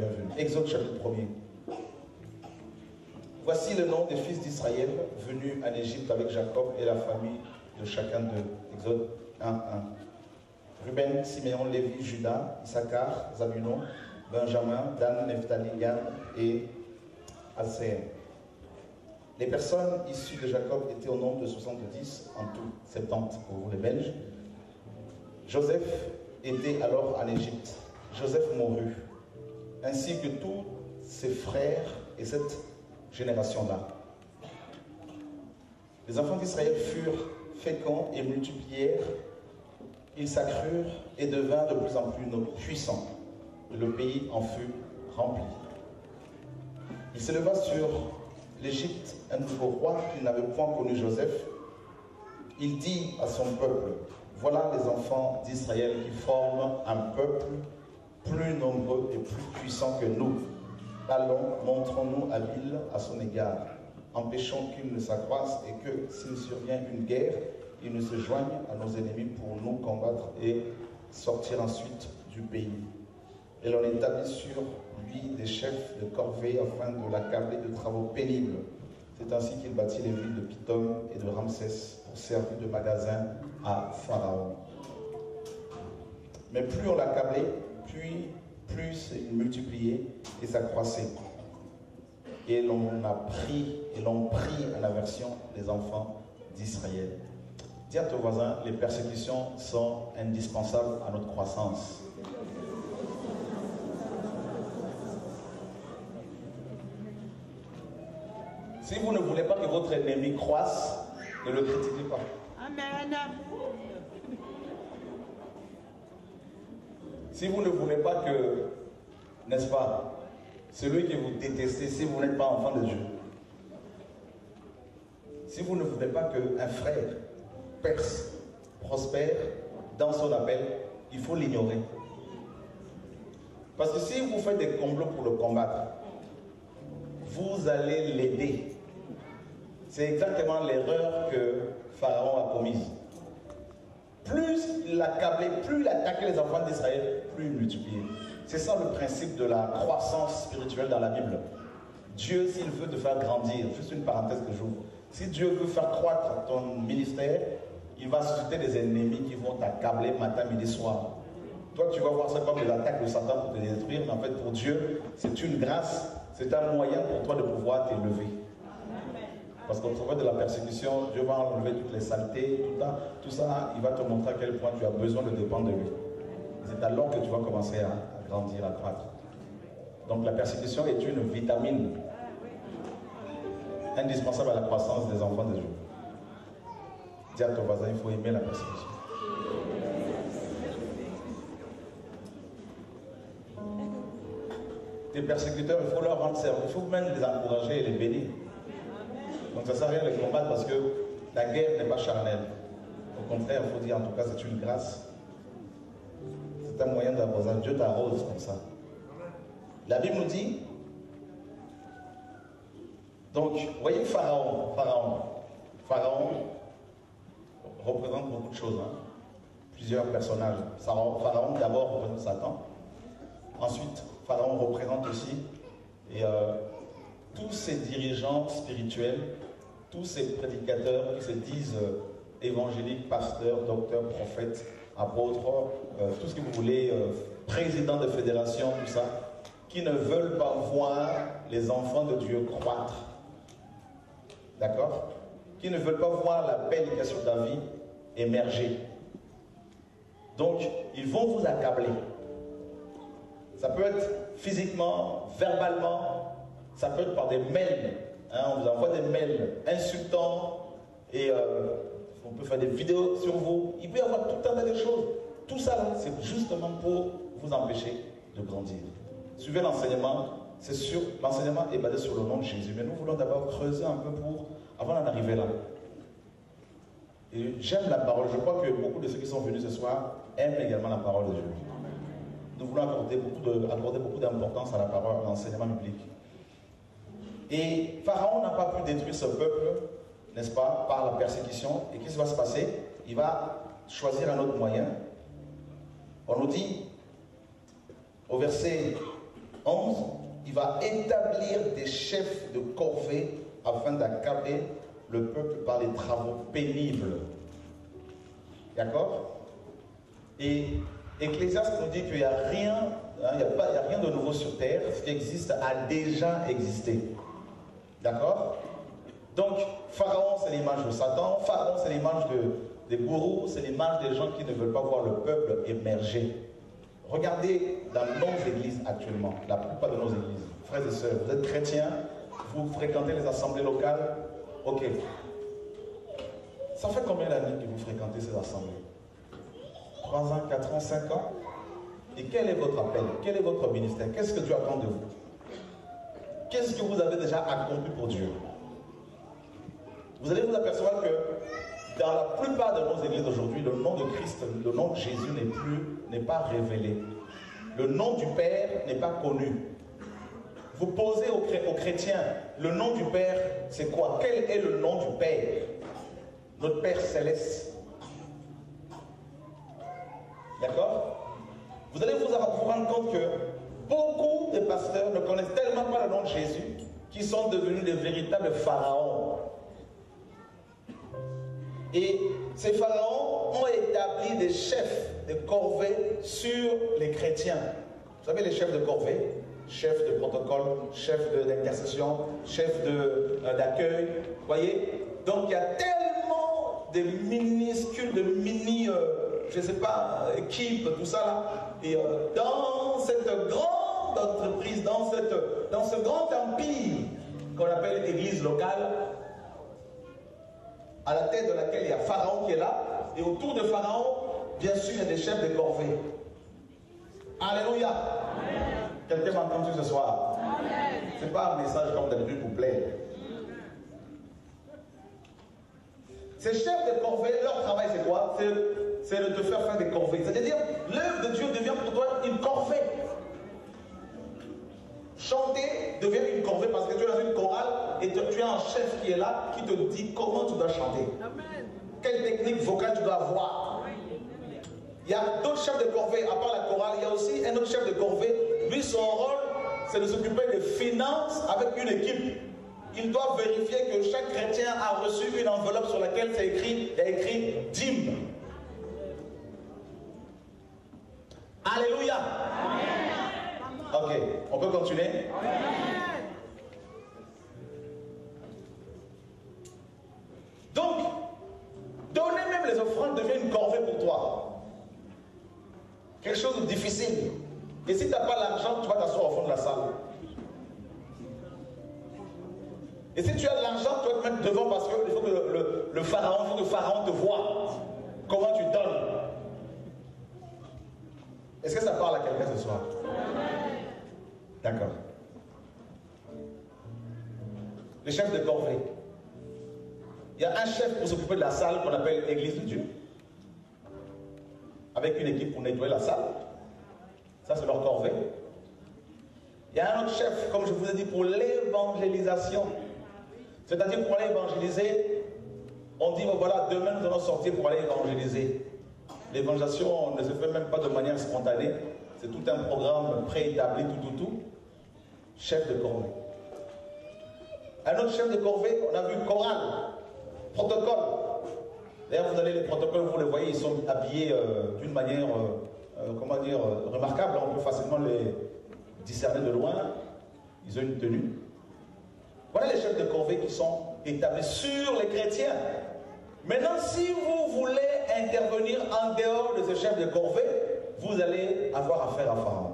Bienvenue. Exode chapitre 1er. Voici le nom des fils d'Israël venus en Égypte avec Jacob et la famille de chacun d'eux. Exode 1:1. Ruben, Siméon, Lévi, Judas, Issachar, Zabulon, Benjamin, Dan, Nephtali, Gad et Aser. Les personnes issues de Jacob étaient au nombre de 70 en tout, 70 pour vous les Belges. Joseph était alors en Égypte. Joseph mourut, ainsi que tous ses frères et cette génération-là. Les enfants d'Israël furent féconds et multiplièrent. Ils s'accrurent et devinrent de plus en plus puissants. Le pays en fut rempli. Il s'éleva sur l'Égypte un nouveau roi qui n'avait point connu Joseph. Il dit à son peuple: voilà les enfants d'Israël qui forment un peuple plus nombreux et plus puissant que nous. Allons, montrons-nous habiles à son égard. Empêchons qu'il ne s'accroisse et que, s'il survient une guerre, il ne se joigne à nos ennemis pour nous combattre et sortir ensuite du pays. Et l'on établit sur lui des chefs de corvée afin de l'accabler de travaux pénibles. C'est ainsi qu'il bâtit les villes de Pithom et de Ramsès pour servir de magasin à Pharaon. Mais plus on l'accablait, plus il multipliait et s'accroissait. Et l'on prit en aversion les enfants d'Israël. Dis à ton voisin, les persécutions sont indispensables à notre croissance. Si vous ne voulez pas que votre ennemi croisse, ne le critiquez pas. Amen. Si vous ne voulez pas que, n'est-ce pas, celui que vous détestez, si vous n'êtes pas enfant de Dieu, si vous ne voulez pas qu'un frère perce, prospère dans son appel, il faut l'ignorer. Parce que si vous faites des complots pour le combattre, vous allez l'aider. C'est exactement l'erreur que Pharaon a commise. Plus il l'accablait, plus il attaquait les enfants d'Israël, plus il multipliait. C'est ça le principe de la croissance spirituelle dans la Bible. Dieu, s'il veut te faire grandir, juste une parenthèse que j'ouvre, si Dieu veut faire croître ton ministère, il va susciter des ennemis qui vont t'accabler matin, midi, soir. Toi, tu vas voir ça comme des attaques de Satan pour te détruire, mais en fait, pour Dieu, c'est une grâce, c'est un moyen pour toi de pouvoir t'élever. Parce qu'au travers de la persécution, Dieu va enlever toutes les saletés, tout ça, il va te montrer à quel point tu as besoin de dépendre de lui. C'est alors que tu vas commencer à grandir, à croître. Donc la persécution est une vitamine indispensable à la croissance des enfants de Dieu. Dis à ton voisin, il faut aimer la persécution. Tes persécuteurs, il faut leur rendre service, il faut même les encourager et les bénir. Donc ça ne sert à rien de les combattre parce que la guerre n'est pas charnelle. Au contraire, il faut dire en tout cas c'est une grâce. C'est un moyen d'arroser. Dieu t'arrose comme ça. La Bible nous dit, donc, voyez Pharaon représente beaucoup de choses. Hein. Plusieurs personnages. Pharaon d'abord représente Satan. Ensuite, Pharaon représente aussi tous ces dirigeants spirituels, tous ces prédicateurs qui se disent évangéliques, pasteurs, docteurs, prophètes, apôtres, tout ce que vous voulez, présidents de fédération, tout ça, qui ne veulent pas voir les enfants de Dieu croître. D'accord? Qui ne veulent pas voir la paix qui est sur ta vie émerger. Donc, ils vont vous accabler. Ça peut être physiquement, verbalement, ça peut être par des mails. Hein, on vous envoie des mails insultants et on peut faire des vidéos sur vous. Il peut y avoir tout un tas de choses. Tout ça, c'est justement pour vous empêcher de grandir. Suivez l'enseignement. C'est sûr, l'enseignement est basé sur le nom de Jésus. Mais nous voulons d'abord creuser un peu avant d'en arriver là. Et j'aime la parole. Je crois que beaucoup de ceux qui sont venus ce soir aiment également la parole de Dieu. Nous voulons accorder beaucoup d'importance à la parole, à l'enseignement biblique. Et Pharaon n'a pas pu détruire ce peuple, n'est-ce pas, par la persécution. Et qu'est-ce qui va se passer? Il va choisir un autre moyen. On nous dit, au verset 11, il va établir des chefs de corvée afin d'accabler le peuple par les travaux pénibles. D'accord? Et Ecclésiaste nous dit qu'il n'y a rien, il n'y a rien de nouveau sur terre. Ce qui existe a déjà existé. D'accord? Donc, Pharaon, c'est l'image de Satan. Pharaon, c'est l'image des gourous. C'est l'image des gens qui ne veulent pas voir le peuple émerger. Regardez dans nos églises actuellement, la plupart de nos églises. Frères et sœurs, vous êtes chrétiens, vous fréquentez les assemblées locales. Ok. Ça fait combien d'années que vous fréquentez ces assemblées? 3 ans, 4 ans, 5 ans? Et quel est votre appel? Quel est votre ministère? Qu'est-ce que Dieu attend de vous? Qu'est-ce que vous avez déjà accompli pour Dieu? Vous allez vous apercevoir que dans la plupart de nos églises aujourd'hui, le nom de Christ, le nom de Jésus n'est pas révélé. Le nom du Père n'est pas connu. Vous posez aux chrétiens, le nom du Père, c'est quoi? Quel est le nom du Père? Notre Père Céleste. D'accord? Vous allez vous rendre compte que beaucoup de pasteurs ne connaissent tellement pas le nom de Jésus qu'ils sont devenus des véritables pharaons. Et ces pharaons ont établi des chefs de corvée sur les chrétiens. Vous savez les chefs de corvée? Chef de protocole, chef d'intercession, chef d'accueil. Vous voyez? Donc il y a tellement de minuscules, de mini, je ne sais pas, équipes, tout ça là. Et dans cette grande entreprise, dans ce grand empire qu'on appelle église locale, à la tête de laquelle il y a Pharaon qui est là, et autour de Pharaon, bien sûr, il y a des chefs de corvée. Alléluia. Quelqu'un m'a entendu ce soir? Ce n'est pas un message comme d'habitude pour plaire. Ces chefs de corvée, leur travail c'est quoi? C'est de te faire des corvées. C'est-à-dire, l'œuvre de Dieu devient pour toi une corvée. Chanter devient une corvée parce que tu es dans une chorale et tu as un chef qui est là qui te dit comment tu dois chanter. Amen. Quelle technique vocale tu dois avoir. Il y a d'autres chefs de corvée, à part la chorale, il y a aussi un autre chef de corvée. Lui, son rôle, c'est de s'occuper des finances avec une équipe. Il doit vérifier que chaque chrétien a reçu une enveloppe sur laquelle il y a écrit dîme. Alléluia. Amen. Ok, on peut continuer? Amen. Donc, donner même les offrandes devient une corvée pour toi. Quelque chose de difficile. Et si tu n'as pas l'argent, tu vas t'asseoir au fond de la salle. Et si tu as de l'argent, tu vas te mettre devant parce qu'il faut que le pharaon te voie. Comment tu donnes. Est-ce que ça parle à quelqu'un ce soir? D'accord. Les chefs de corvée. Il y a un chef pour s'occuper de la salle qu'on appelle l'église de Dieu. Avec une équipe pour nettoyer la salle. Ça, c'est leur corvée. Il y a un autre chef, comme je vous ai dit, pour l'évangélisation. C'est-à-dire pour aller évangéliser, on dit, oh, voilà, demain nous allons sortir pour aller évangéliser. L'évangélisation ne se fait même pas de manière spontanée. C'est tout un programme préétabli, tout. Chef de corvée. Un autre chef de corvée, on a vu chorale, protocole. D'ailleurs, vous allez les protocoles, vous les voyez, ils sont habillés d'une manière, remarquable. On peut facilement les discerner de loin. Ils ont une tenue. Voilà les chefs de corvée qui sont établis sur les chrétiens. Maintenant, si vous voulez intervenir en dehors de ces chefs de corvée, vous allez avoir affaire à Pharaon.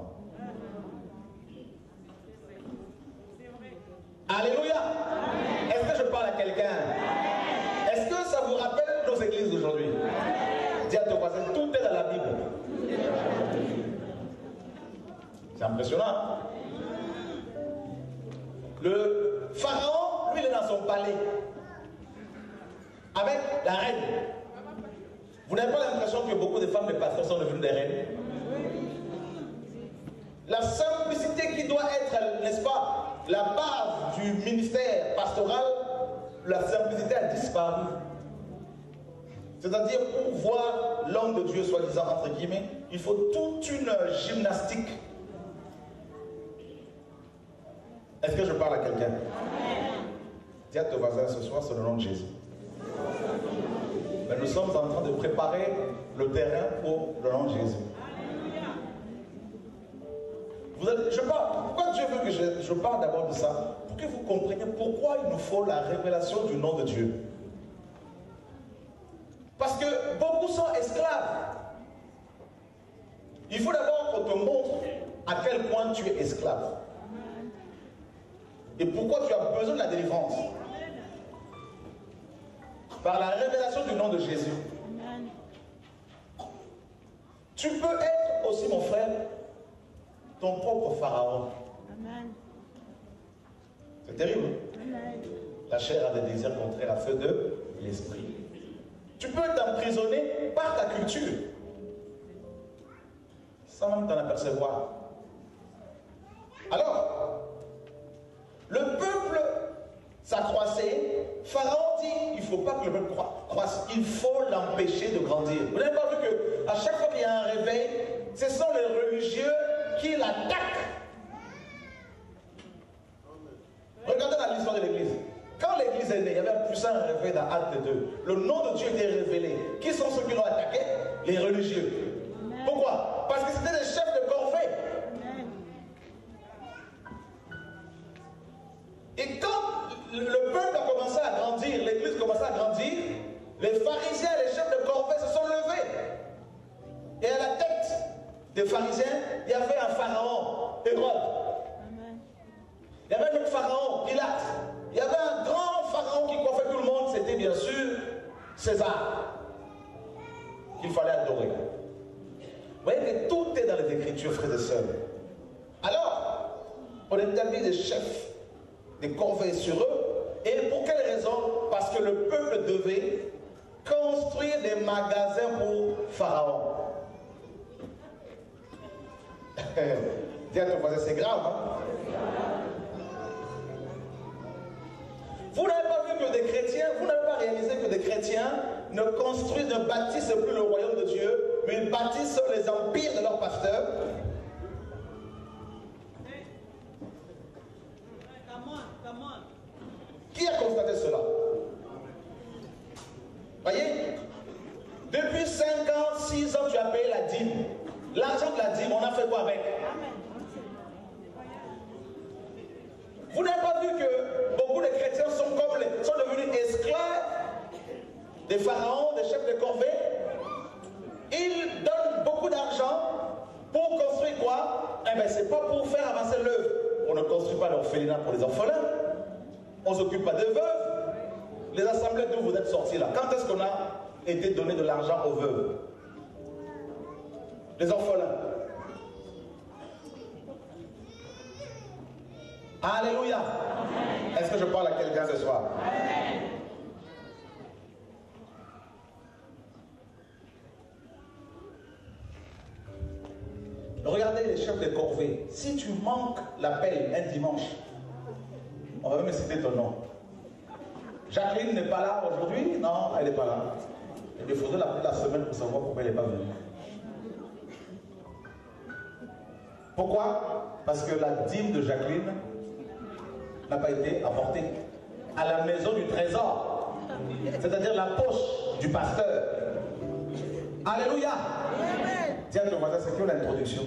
Alléluia. Est-ce que je parle à quelqu'un? Est-ce que ça vous rappelle nos églises d'aujourd'hui? Dis à ton voisin, tout est dans la Bible. C'est impressionnant. Le pharaon, lui, il est dans son palais. Avec la reine. Vous n'avez pas l'impression que beaucoup de femmes de pasteurs sont devenues des reines? La simplicité qui doit être, n'est-ce pas, la base du ministère pastoral, la simplicité a disparu. C'est-à-dire, pour voir l'homme de Dieu, soi-disant, entre guillemets, il faut toute une gymnastique. Est-ce que je parle à quelqu'un? Dis à ton voisin ce soir, c'est le nom de Jésus. Mais nous sommes en train de préparer le terrain pour le nom de Jésus. Pourquoi Dieu veut que je parle d'abord de ça? Pour que vous compreniez pourquoi il nous faut la révélation du nom de Dieu. Parce que beaucoup sont esclaves. Il faut d'abord qu'on te montre à quel point tu es esclave. Et pourquoi tu as besoin de la délivrance. Par la révélation du nom de Jésus. Tu peux être aussi, mon frère, ton propre pharaon. C'est terrible. La chair a des désirs contraires à ceux de l'esprit. Tu peux t'emprisonner par ta culture, sans même t'en apercevoir. Alors, le peuple s'accroissait. Pharaon dit, il ne faut pas que le peuple croisse, il faut l'empêcher de grandir. Vous n'avez pas vu qu'à chaque fois qu'il y a un réveil, ce sont les religieux qui l'attaquent. Regardez l'histoire de l'église. Quand l'église est née, il y avait un puissant réveil dans Acte 2. Le nom de Dieu était révélé. Qui sont ceux qui l'ont attaqué? Les religieux. Pourquoi? Parce que c'était des chefs de corvée. Et quand le peuple a commencé à grandir, l'église commençait à grandir, les pharisiens et les chefs de corvée se sont levés. Et à la tête des pharisiens, il y avait un pharaon, Hérode. Il y avait un autre pharaon, Pilate. Il y avait un grand pharaon qui coiffait tout le monde, c'était bien sûr César, qu'il fallait adorer. Vous voyez que tout est dans les Écritures, frères et sœurs. Alors, on établit des chefs, des corvées sur eux. Et pour quelle raison? Parce que le peuple devait construire des magasins pour Pharaon. Dis à ton voisin, c'est grave, hein? Vous n'avez pas vu que des chrétiens, vous n'avez pas réalisé que des chrétiens ne construisent, ne bâtissent plus le royaume de Dieu, mais ils bâtissent les empires de leurs pasteurs. Qui a constaté cela? Voyez? Depuis 5 ans, 6 ans, tu as payé la dîme. L'argent de la dîme, on a fait quoi avec? Vous n'avez pas vu que beaucoup de chrétiens sont devenus esclaves des pharaons, des chefs de corvée? Ils donnent beaucoup d'argent pour construire quoi? Eh bien, c'est pas pour faire avancer l'œuvre. On ne construit pas l'orphelinat pour les orphelins. On ne s'occupe pas des veuves. Les assemblées d'où vous êtes sortis là, quand est-ce qu'on a été donné de l'argent aux veuves? Les orphelins. Alléluia. Est-ce que je parle à quelqu'un ce soir? Amen. Regardez les chefs de corvée. Si tu manques l'appel un dimanche, on va même citer ton nom. Jacqueline n'est pas là aujourd'hui? Non, elle n'est pas là. Il faudrait l'appeler la semaine pour savoir pourquoi elle n'est pas venue. Pourquoi? Parce que la dîme de Jacqueline n'a pas été apportée à la maison du trésor, c'est-à-dire la poche du pasteur. Alléluia. Dis à ton voisin, c'est que l'introduction.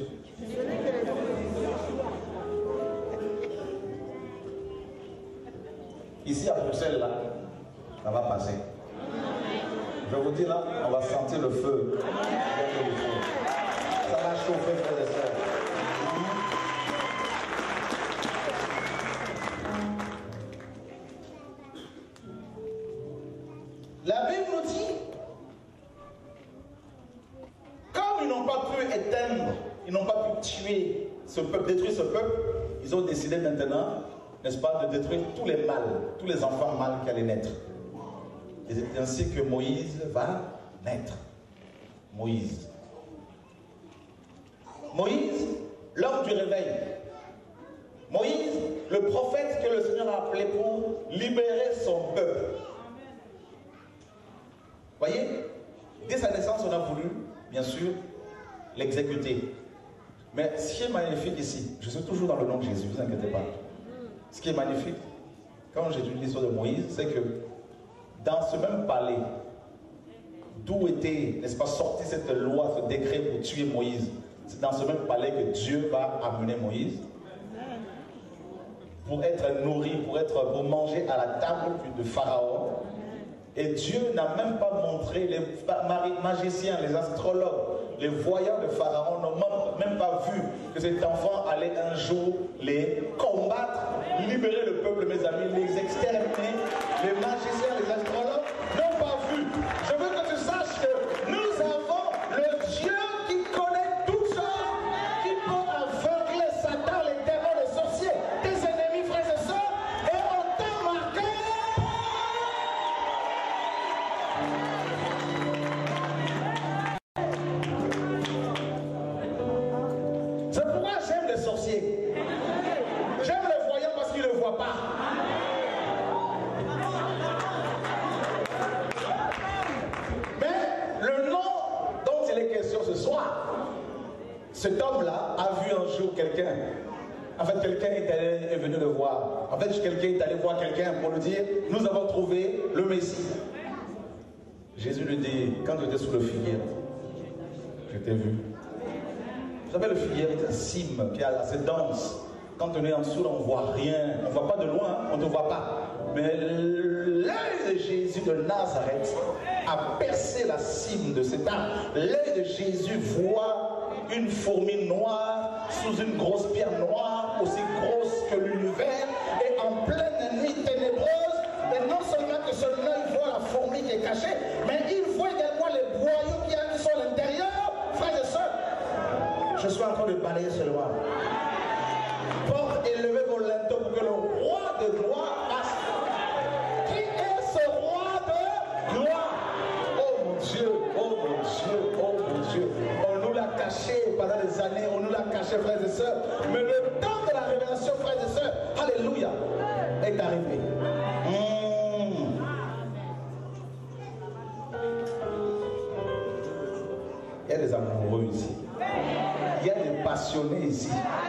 Ici à Bruxelles, là, ça va passer. Je vous dis là, on va sentir le feu. Ça va chauffer, frères et sœurs. La Bible nous dit, comme ils n'ont pas pu éteindre, ils n'ont pas pu tuer ce peuple, détruire ce peuple, ils ont décidé maintenant, n'est-ce pas, de détruire tous les mâles, tous les enfants mâles qui allaient naître. Et c'est ainsi que Moïse va naître. Moïse. Moïse, l'homme du réveil. Moïse, le prophète que le Seigneur a appelé pour libérer son peuple. Voyez, dès sa naissance, on a voulu, bien sûr, l'exécuter. Mais ce qui est magnifique ici, je suis toujours dans le nom de Jésus, ne vous inquiétez pas. Ce qui est magnifique, quand j'étudie l'histoire de Moïse, c'est que dans ce même palais, d'où était, n'est-ce pas, sortie cette loi, ce décret pour tuer Moïse, c'est dans ce même palais que Dieu va amener Moïse pour être nourri, pour manger à la table de Pharaon. Et Dieu n'a même pas montré, les magiciens, les astrologues, les voyants de Pharaon n'ont même pas vu que cet enfant allait un jour les combattre, libérer le peuple, mes amis, les exterminer. Les magiciens, les astrologues n'ont pas vu. Je veux que tu saches que nous avons le Dieu qui connaît toutes choses, qui peut aveugler Satan, les démons, les sorciers, tes ennemis, frères et sœurs, et on t'a marqué. C'est pourquoi j'aime les sorciers. J'aime les voyants parce qu'ils ne le voient pas. Mais le nom dont il est question ce soir, cet homme-là a vu un jour quelqu'un. En fait, quelqu'un est venu le voir. En fait, quelqu'un est allé voir quelqu'un pour lui dire, nous avons trouvé le Messie. Jésus lui dit, quand tu étais sous le figuier, je t'ai vu. Vous savez, le figuier est un cime qui a assez dense. Quand on est en dessous, on ne voit rien. On ne voit pas de loin, on ne te voit pas. Mais l'œil de Jésus de Nazareth a percé la cime de cet arbre. L'œil de Jésus voit une fourmi noire sous une grosse pierre noire, aussi grosse que l'univers, et en pleine nuit ténébreuse. Et non seulement que son œil voit la fourmi qui est cachée, mais il voit également les boyaux qui sont à l'intérieur. Frères et sœurs, je suis en train de balayer ce roi. Porte et levez vos linteaux pour que le roi de gloire passe. Qui est ce roi de gloire? Oh mon Dieu, oh mon Dieu, oh mon Dieu. On nous l'a caché pendant des années, on nous l'a caché, frères et sœurs. Mais le temps de la révélation, frères et sœurs, alléluia, est arrivé. Il y a des amoureux ici. Il y a des passionnés ici.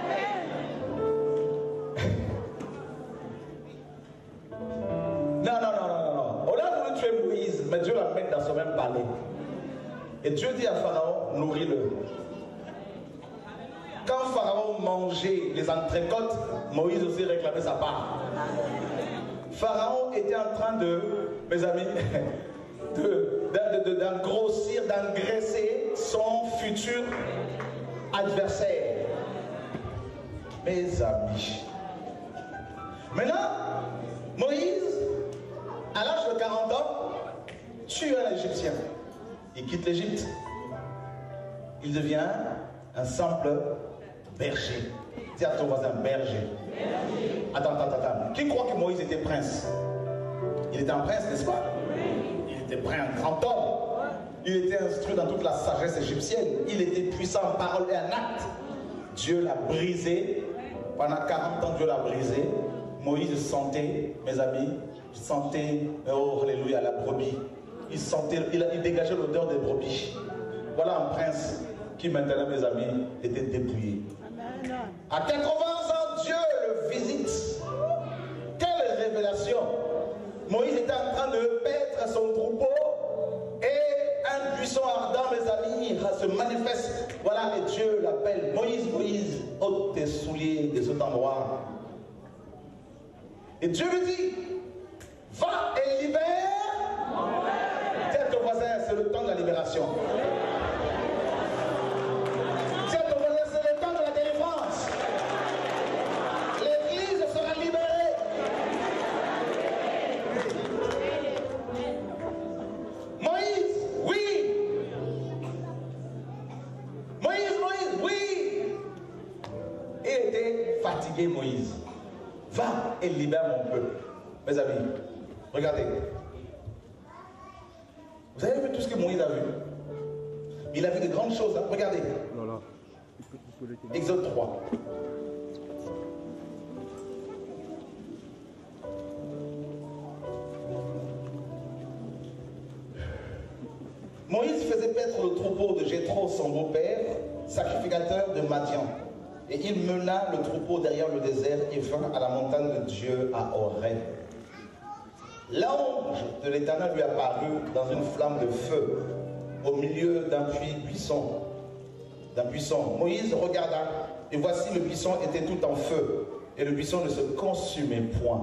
Non. On a voulu tuer Moïse, mais Dieu l'amène dans son même palais. Et Dieu dit à Pharaon, nourris-le. Quand Pharaon mangeait les entrecôtes, Moïse aussi réclamait sa part. Pharaon était en train de, mes amis, d'engrossir, d'engraisser son futur adversaire. Mes amis. Maintenant, Moïse, à l'âge de 40 ans, tue un Égyptien. Il quitte l'Égypte. Il devient un simple berger. Dis à ton voisin, berger. Attends. Qui croit que Moïse était prince? Il était un prince, n'est-ce pas? Il était un grand homme. Il était instruit dans toute la sagesse égyptienne. Il était puissant en parole et en acte. Dieu l'a brisé. Pendant 40 ans, Dieu l'a brisé. Moïse sentait, mes amis, oh alléluia, la brebis. Il dégageait l'odeur des brebis. Voilà un prince qui maintenant, mes amis, était dépouillé. À 80 ans, Dieu le visite. Quelle révélation! Moïse était en train de paître son troupeau et un buisson ardent, mes amis, se manifeste. Voilà, et Dieu l'appelle. Moïse, ôte tes souliers de cet endroit. Et Dieu lui dit, va et libère. Dis à ton voisin, c'est le temps de la libération. Dis à ton voisin, c'est le temps de la délivrance. L'église sera libérée. Moïse, oui. Il était fatigué, Moïse. Va et libère mon peuple. Mes amis, regardez. Vous avez vu tout ce que Moïse a vu? Il a vu de grandes choses. Hein? Regardez. Exode 3. Moïse faisait paître le troupeau de Jéthro, son beau-père, sacrificateur de Madian. Et il mena le troupeau derrière le désert et vint à la montagne de Dieu à Horeb. L'ange de l'Éternel lui apparut dans une flamme de feu au milieu d'un buisson. Moïse regarda et voici le buisson était tout en feu et le buisson ne se consumait point.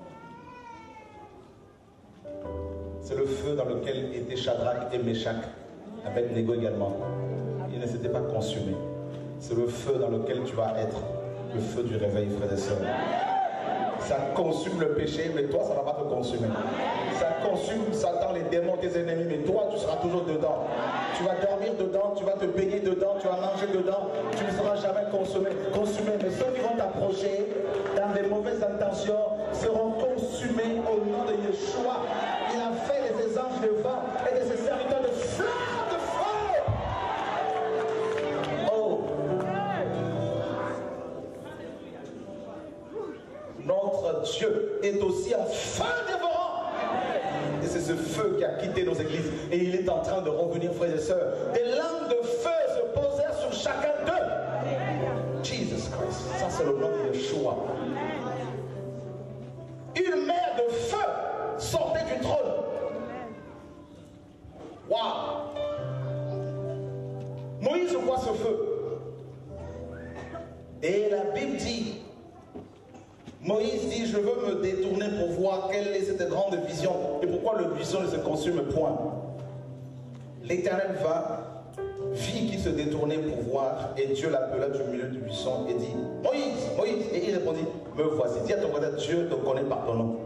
C'est le feu dans lequel étaient Shadrach et Meshach, Abednego également. Il ne s'était pas consumé. C'est le feu dans lequel tu vas être, le feu du réveil, frères et sœurs. Ça consume le péché, mais toi, ça ne va pas te consumer. Ça consume Satan, les démons, tes ennemis, mais toi, tu seras toujours dedans. Tu vas dormir dedans, tu vas te baigner dedans, tu vas manger dedans, tu ne seras jamais consumé. Mais ceux qui vont t'approcher dans des mauvaises intentions seront consumés au nom de Yeshua. Il a fait de ses anges de vent et de ses serviteurs de flammes de feu. Oh! Notre Dieu est aussi un feu dévorant. Et c'est ce feu qui a quitté nos églises. Et il est en train de revenir, frères et sœurs. Des langues de feu se posèrent sur chacun d'eux. Jesus Christ. Ça, c'est le nom de Yeshua. Une mer de feu sortait du trône. Waouh! Moïse voit ce feu. Et la Bible dit, Moïse dit, je veux me détourner pour voir quelle est cette grande vision et pourquoi le buisson ne se consume point. L'Éternel vit qu'il se détournait pour voir et Dieu l'appela du milieu du buisson et dit, Moïse, Moïse. Et il répondit, me voici. Dis à ton voisin, Dieu te connaît par ton nom.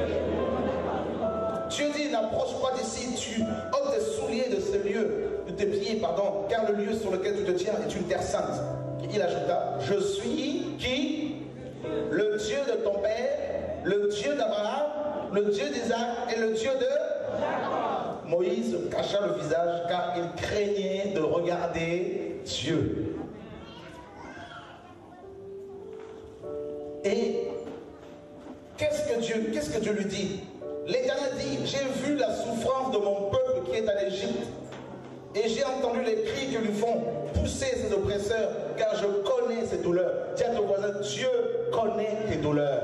Dieu dit, n'approche pas d'ici, tu ôtes tes souliers de ce lieu, de tes pieds, pardon, car le lieu sur lequel tu te tiens est une terre sainte. Et il ajouta, je suis qui? Le Dieu de ton père, le Dieu d'Abraham, le Dieu d'Isaac et le Dieu de Jacob. Moïse cacha le visage car il craignait de regarder Dieu. Et qu'est-ce que Dieu lui dit? L'Éternel dit, j'ai vu la souffrance de mon peuple qui est en Égypte. Et j'ai entendu les cris que lui font pousser ses oppresseurs, car je connais ses douleurs. Dis à ton voisin, Dieu connaît tes douleurs.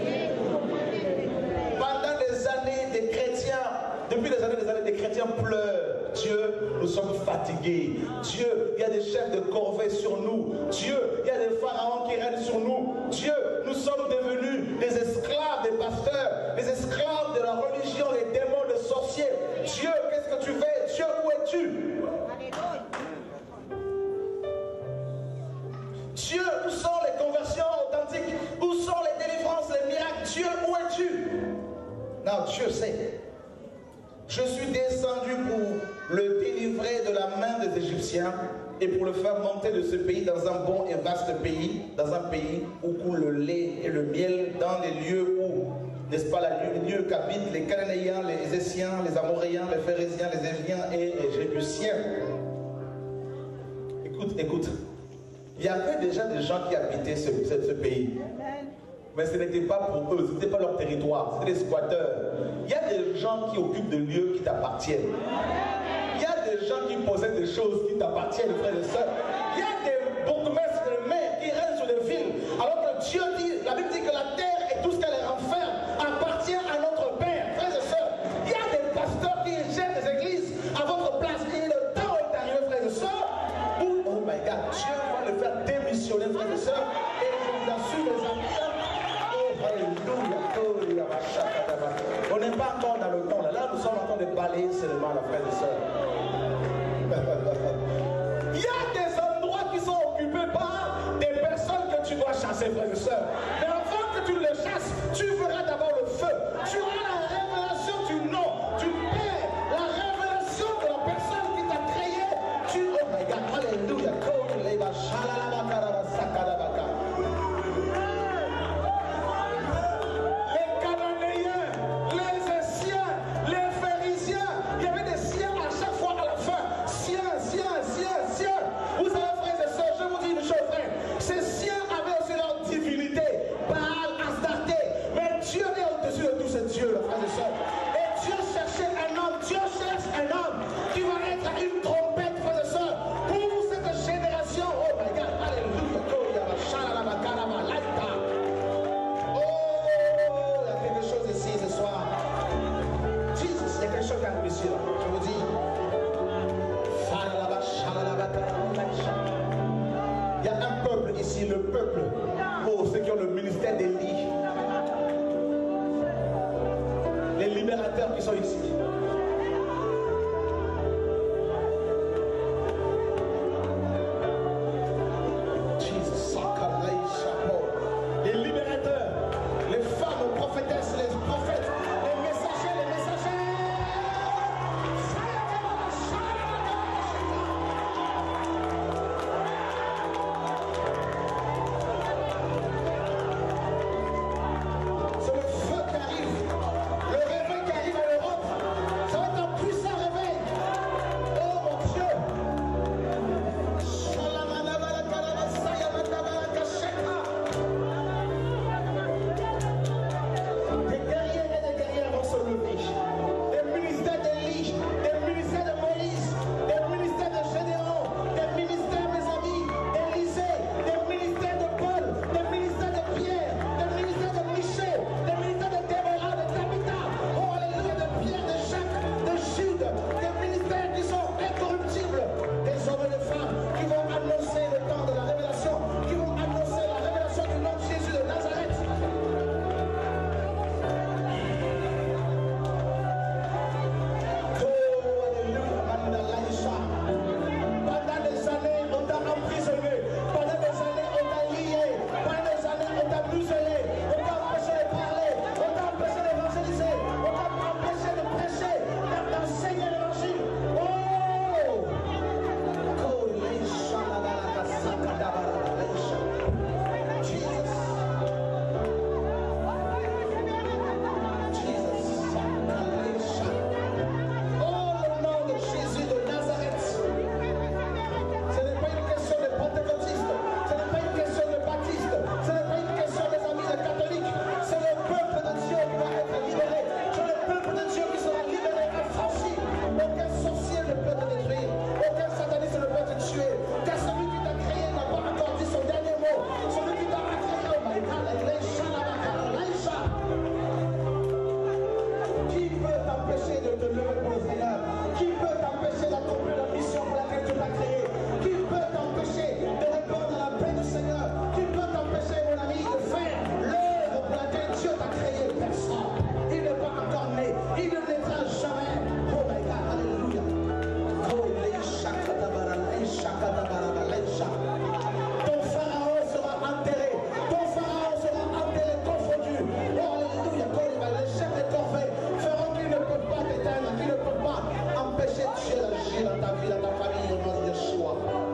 Pendant des années, des chrétiens, depuis des années, des chrétiens pleurent. Dieu, nous sommes fatigués. Dieu, il y a des chefs de corvée sur nous. Dieu, il y a des pharaons qui règnent sur nous. Dieu, nous sommes devenus des esclaves des pasteurs, des esclaves de la religion, les démons, les sorciers. Dieu, qu'est-ce que tu fais? Dieu, où es-tu? Dieu, où sont les conversions authentiques? Où sont les délivrances, les miracles? Dieu, où es-tu? Non, Dieu sait. Je suis descendu pour le délivrer de la main des Égyptiens et pour le faire monter de ce pays dans un bon et vaste pays, dans un pays où coule le lait et le miel, dans les lieux où, n'est-ce pas, les lieux qu'habitent les Cananéens, les Éziens, les Amoréens, les Phérésiens, les Éviens et les Jébusiens. Écoute. Il y avait déjà des gens qui habitaient ce pays. Mais ce n'était pas pour eux, ce n'était pas leur territoire, c'était des squatteurs. Il y a des gens qui occupent des lieux qui t'appartiennent. Il y a des gens qui possèdent des choses qui t'appartiennent, frères et sœurs. Il y a des bourgmestres, des maires qui règnent sur des villes. Alors que Dieu dit, la Bible dit que la terre et tout ce qu'elle renferme appartient à notre Père, frères et sœurs. Il y a des pasteurs qui gèrent des églises à votre place. Et le temps est arrivé, frères et sœurs, où, oh my God, Dieu va le faire démissionner, frères et sœurs. Et je vous assure, les amis, on n'est pas encore dans le temps. Là, nous sommes en train de balayer seulement, la frère et sœurs. Il y a des endroits qui sont occupés par des personnes que tu dois chasser, frères et sœurs. Mais avant que tu les chasses, tu verras d'abord le feu. Tu auras la révélation du nom, du Père, la révélation de la personne qui t'a créé. Oh my God, alléluia. Ces siens avaient aussi leur divinité, Baal, Astarté. Mais Dieu peuple. Oh, ceux qui ont le ministère d'Élie. Les libérateurs qui sont ici. Les libérateurs, les femmes prophétesses, les prophètes, les messagers, les messagers. C'est le feu qui arrive, le réveil qui arrive à l'Europe. Ça va être un puissant réveil. Oh mon Dieu. Des guerriers et des guerrières vont se lever. Des ministères d'Élie, des ministères de Moïse, des ministères de Gédéon, des ministères, mes amis, d'Élisée, des ministères de Paul, des ministères de Pierre, des ministères de Michel, des ministères de Déborah, de Tabitha, oh alléluia, de Pierre, de Jacques, de Jude, des ministères qui sont incorruptibles, des hommes et des femmes qui vont annoncer le temps de la révélation, qui vont annoncer la révélation du nom de Jésus de Nazareth. Pendant des années, on t'a emprisonné. Pendant des années, on t'a lié. Pendant des années, on t'a muselé. On t'a empêché de parler. On t'a empêché d'évangéliser. On t'a empêché de prêcher, d'enseigner l'évangile. Oh! Oh, le nom de Jésus de Nazareth. Ce n'est pas une question de pentecôtiste, ce n'est pas une question de baptiste, ce n'est pas une question des amis de catholiques. C'est le peuple de Dieu qui va être libéré. C'est le peuple de Dieu qui sera libéré, affranchi. Aucun sorcier ne peut te détruire, aucun sataniste ne peut te tuer. Car celui qui t'a créé n'a pas encore dit son dernier mot. Celui qui t'a créé, oh my God, qui peut t'empêcher de te lever pour le Seigneur? Qui peut t'empêcher d'accomplir la mission pour laquelle tu t'as créé? Qui peut t'empêcher de répondre à la paix du Seigneur? Qui peut t'empêcher, mon ami, de faire l'œuvre pour laquelle Dieu t'a créé? Personne. Il n'est pas encore né. Il ne naîtra jamais. Oh my God, alléluia. Ton pharaon sera enterré. Ton pharaon sera enterré, confondu. Oh alléluia. Les chefs des corvées feront qu'ils ne peuvent pas t'éteindre, qu'ils ne peuvent pas empêcher Dieu d'agir dans ta vie, dans ta famille, au nom de Yeshua.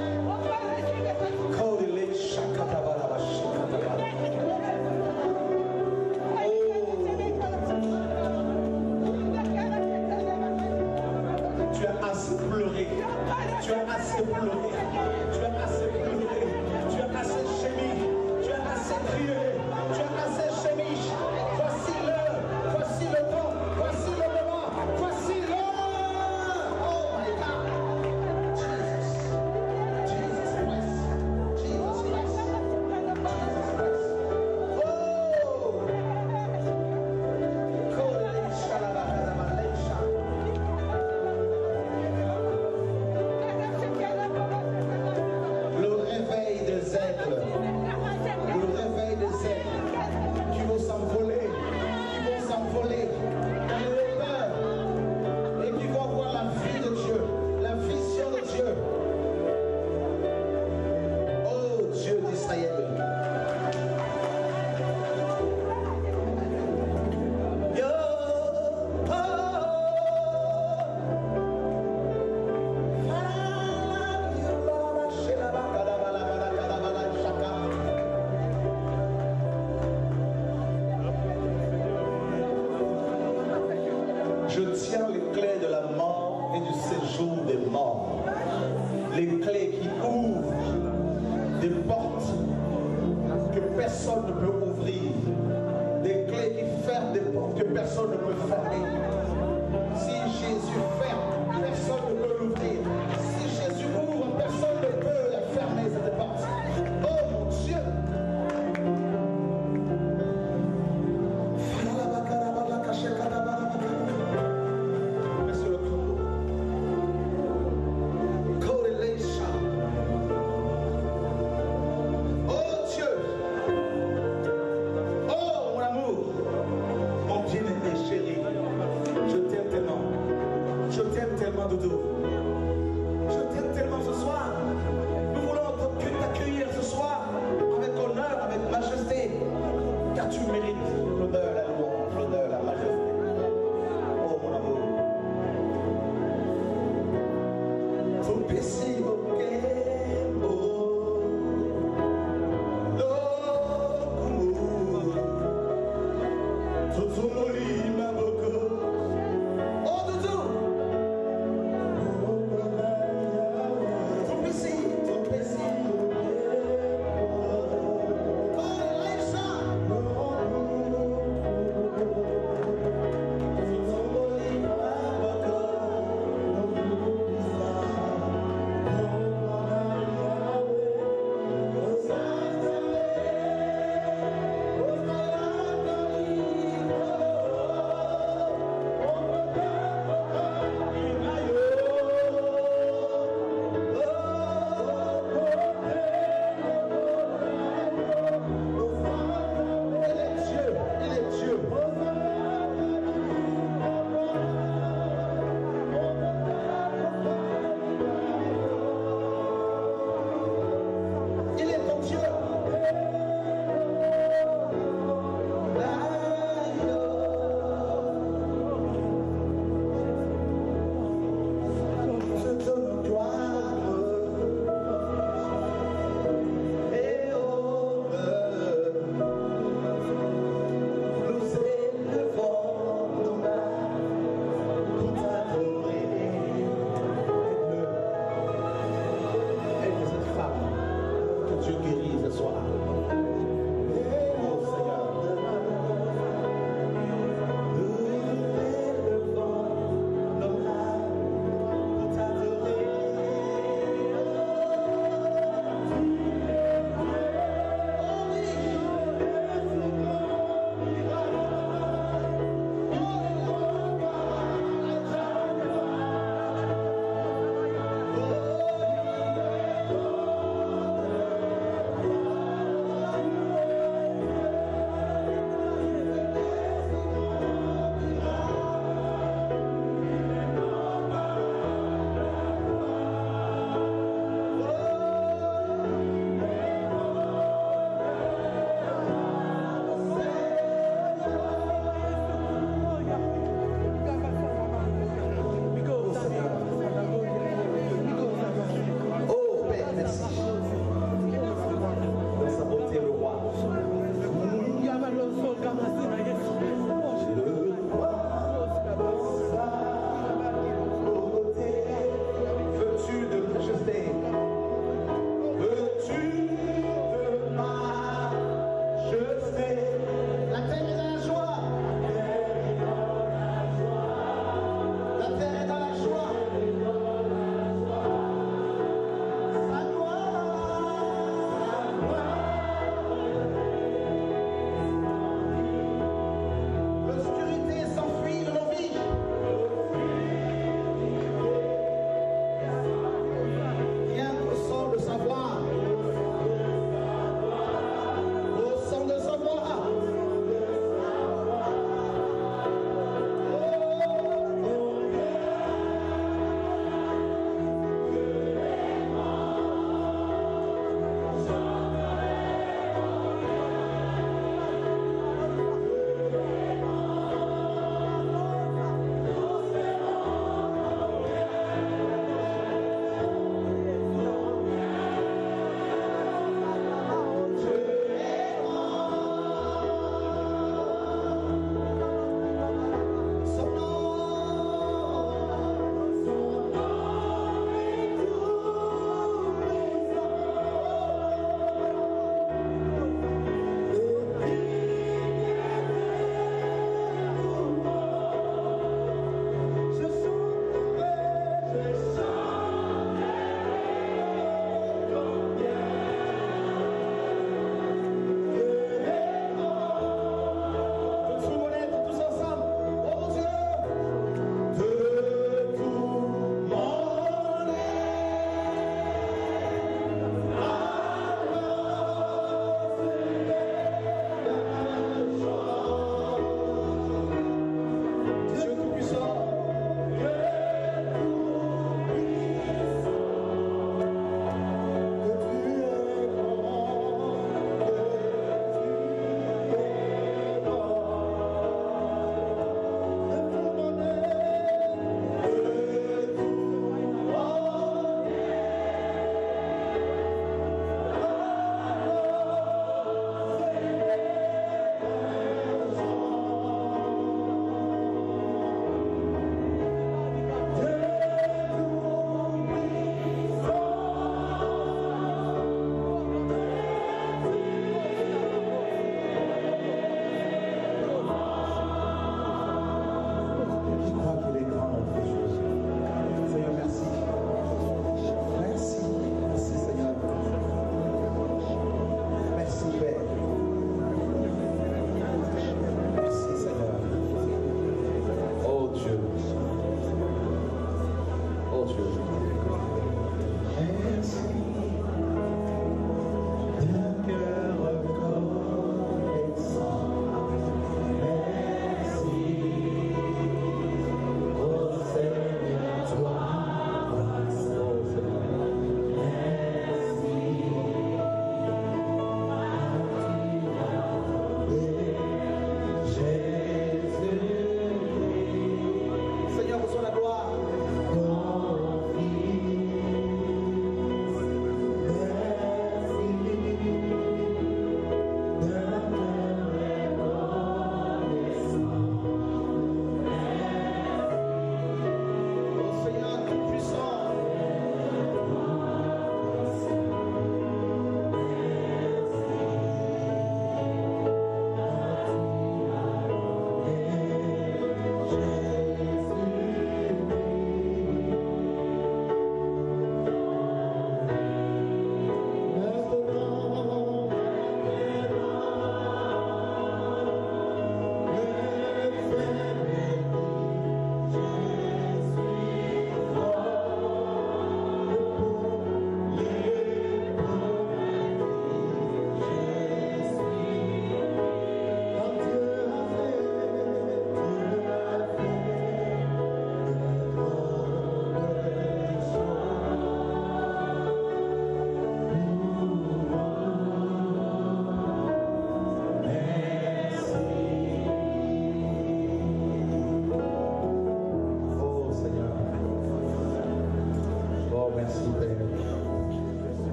Tu as assez pleuré. Tu as assez pleuré. Tu as assez pleuré. Tu as assez gémi. Tu as assez crié. Tu as assez gémi. Voici l'heure. Voici le temps. Voici le moment. Voici l'heure. Oh my God. Jesus. Jesus Christ. Jesus Christ. Jesus Christ. Oh.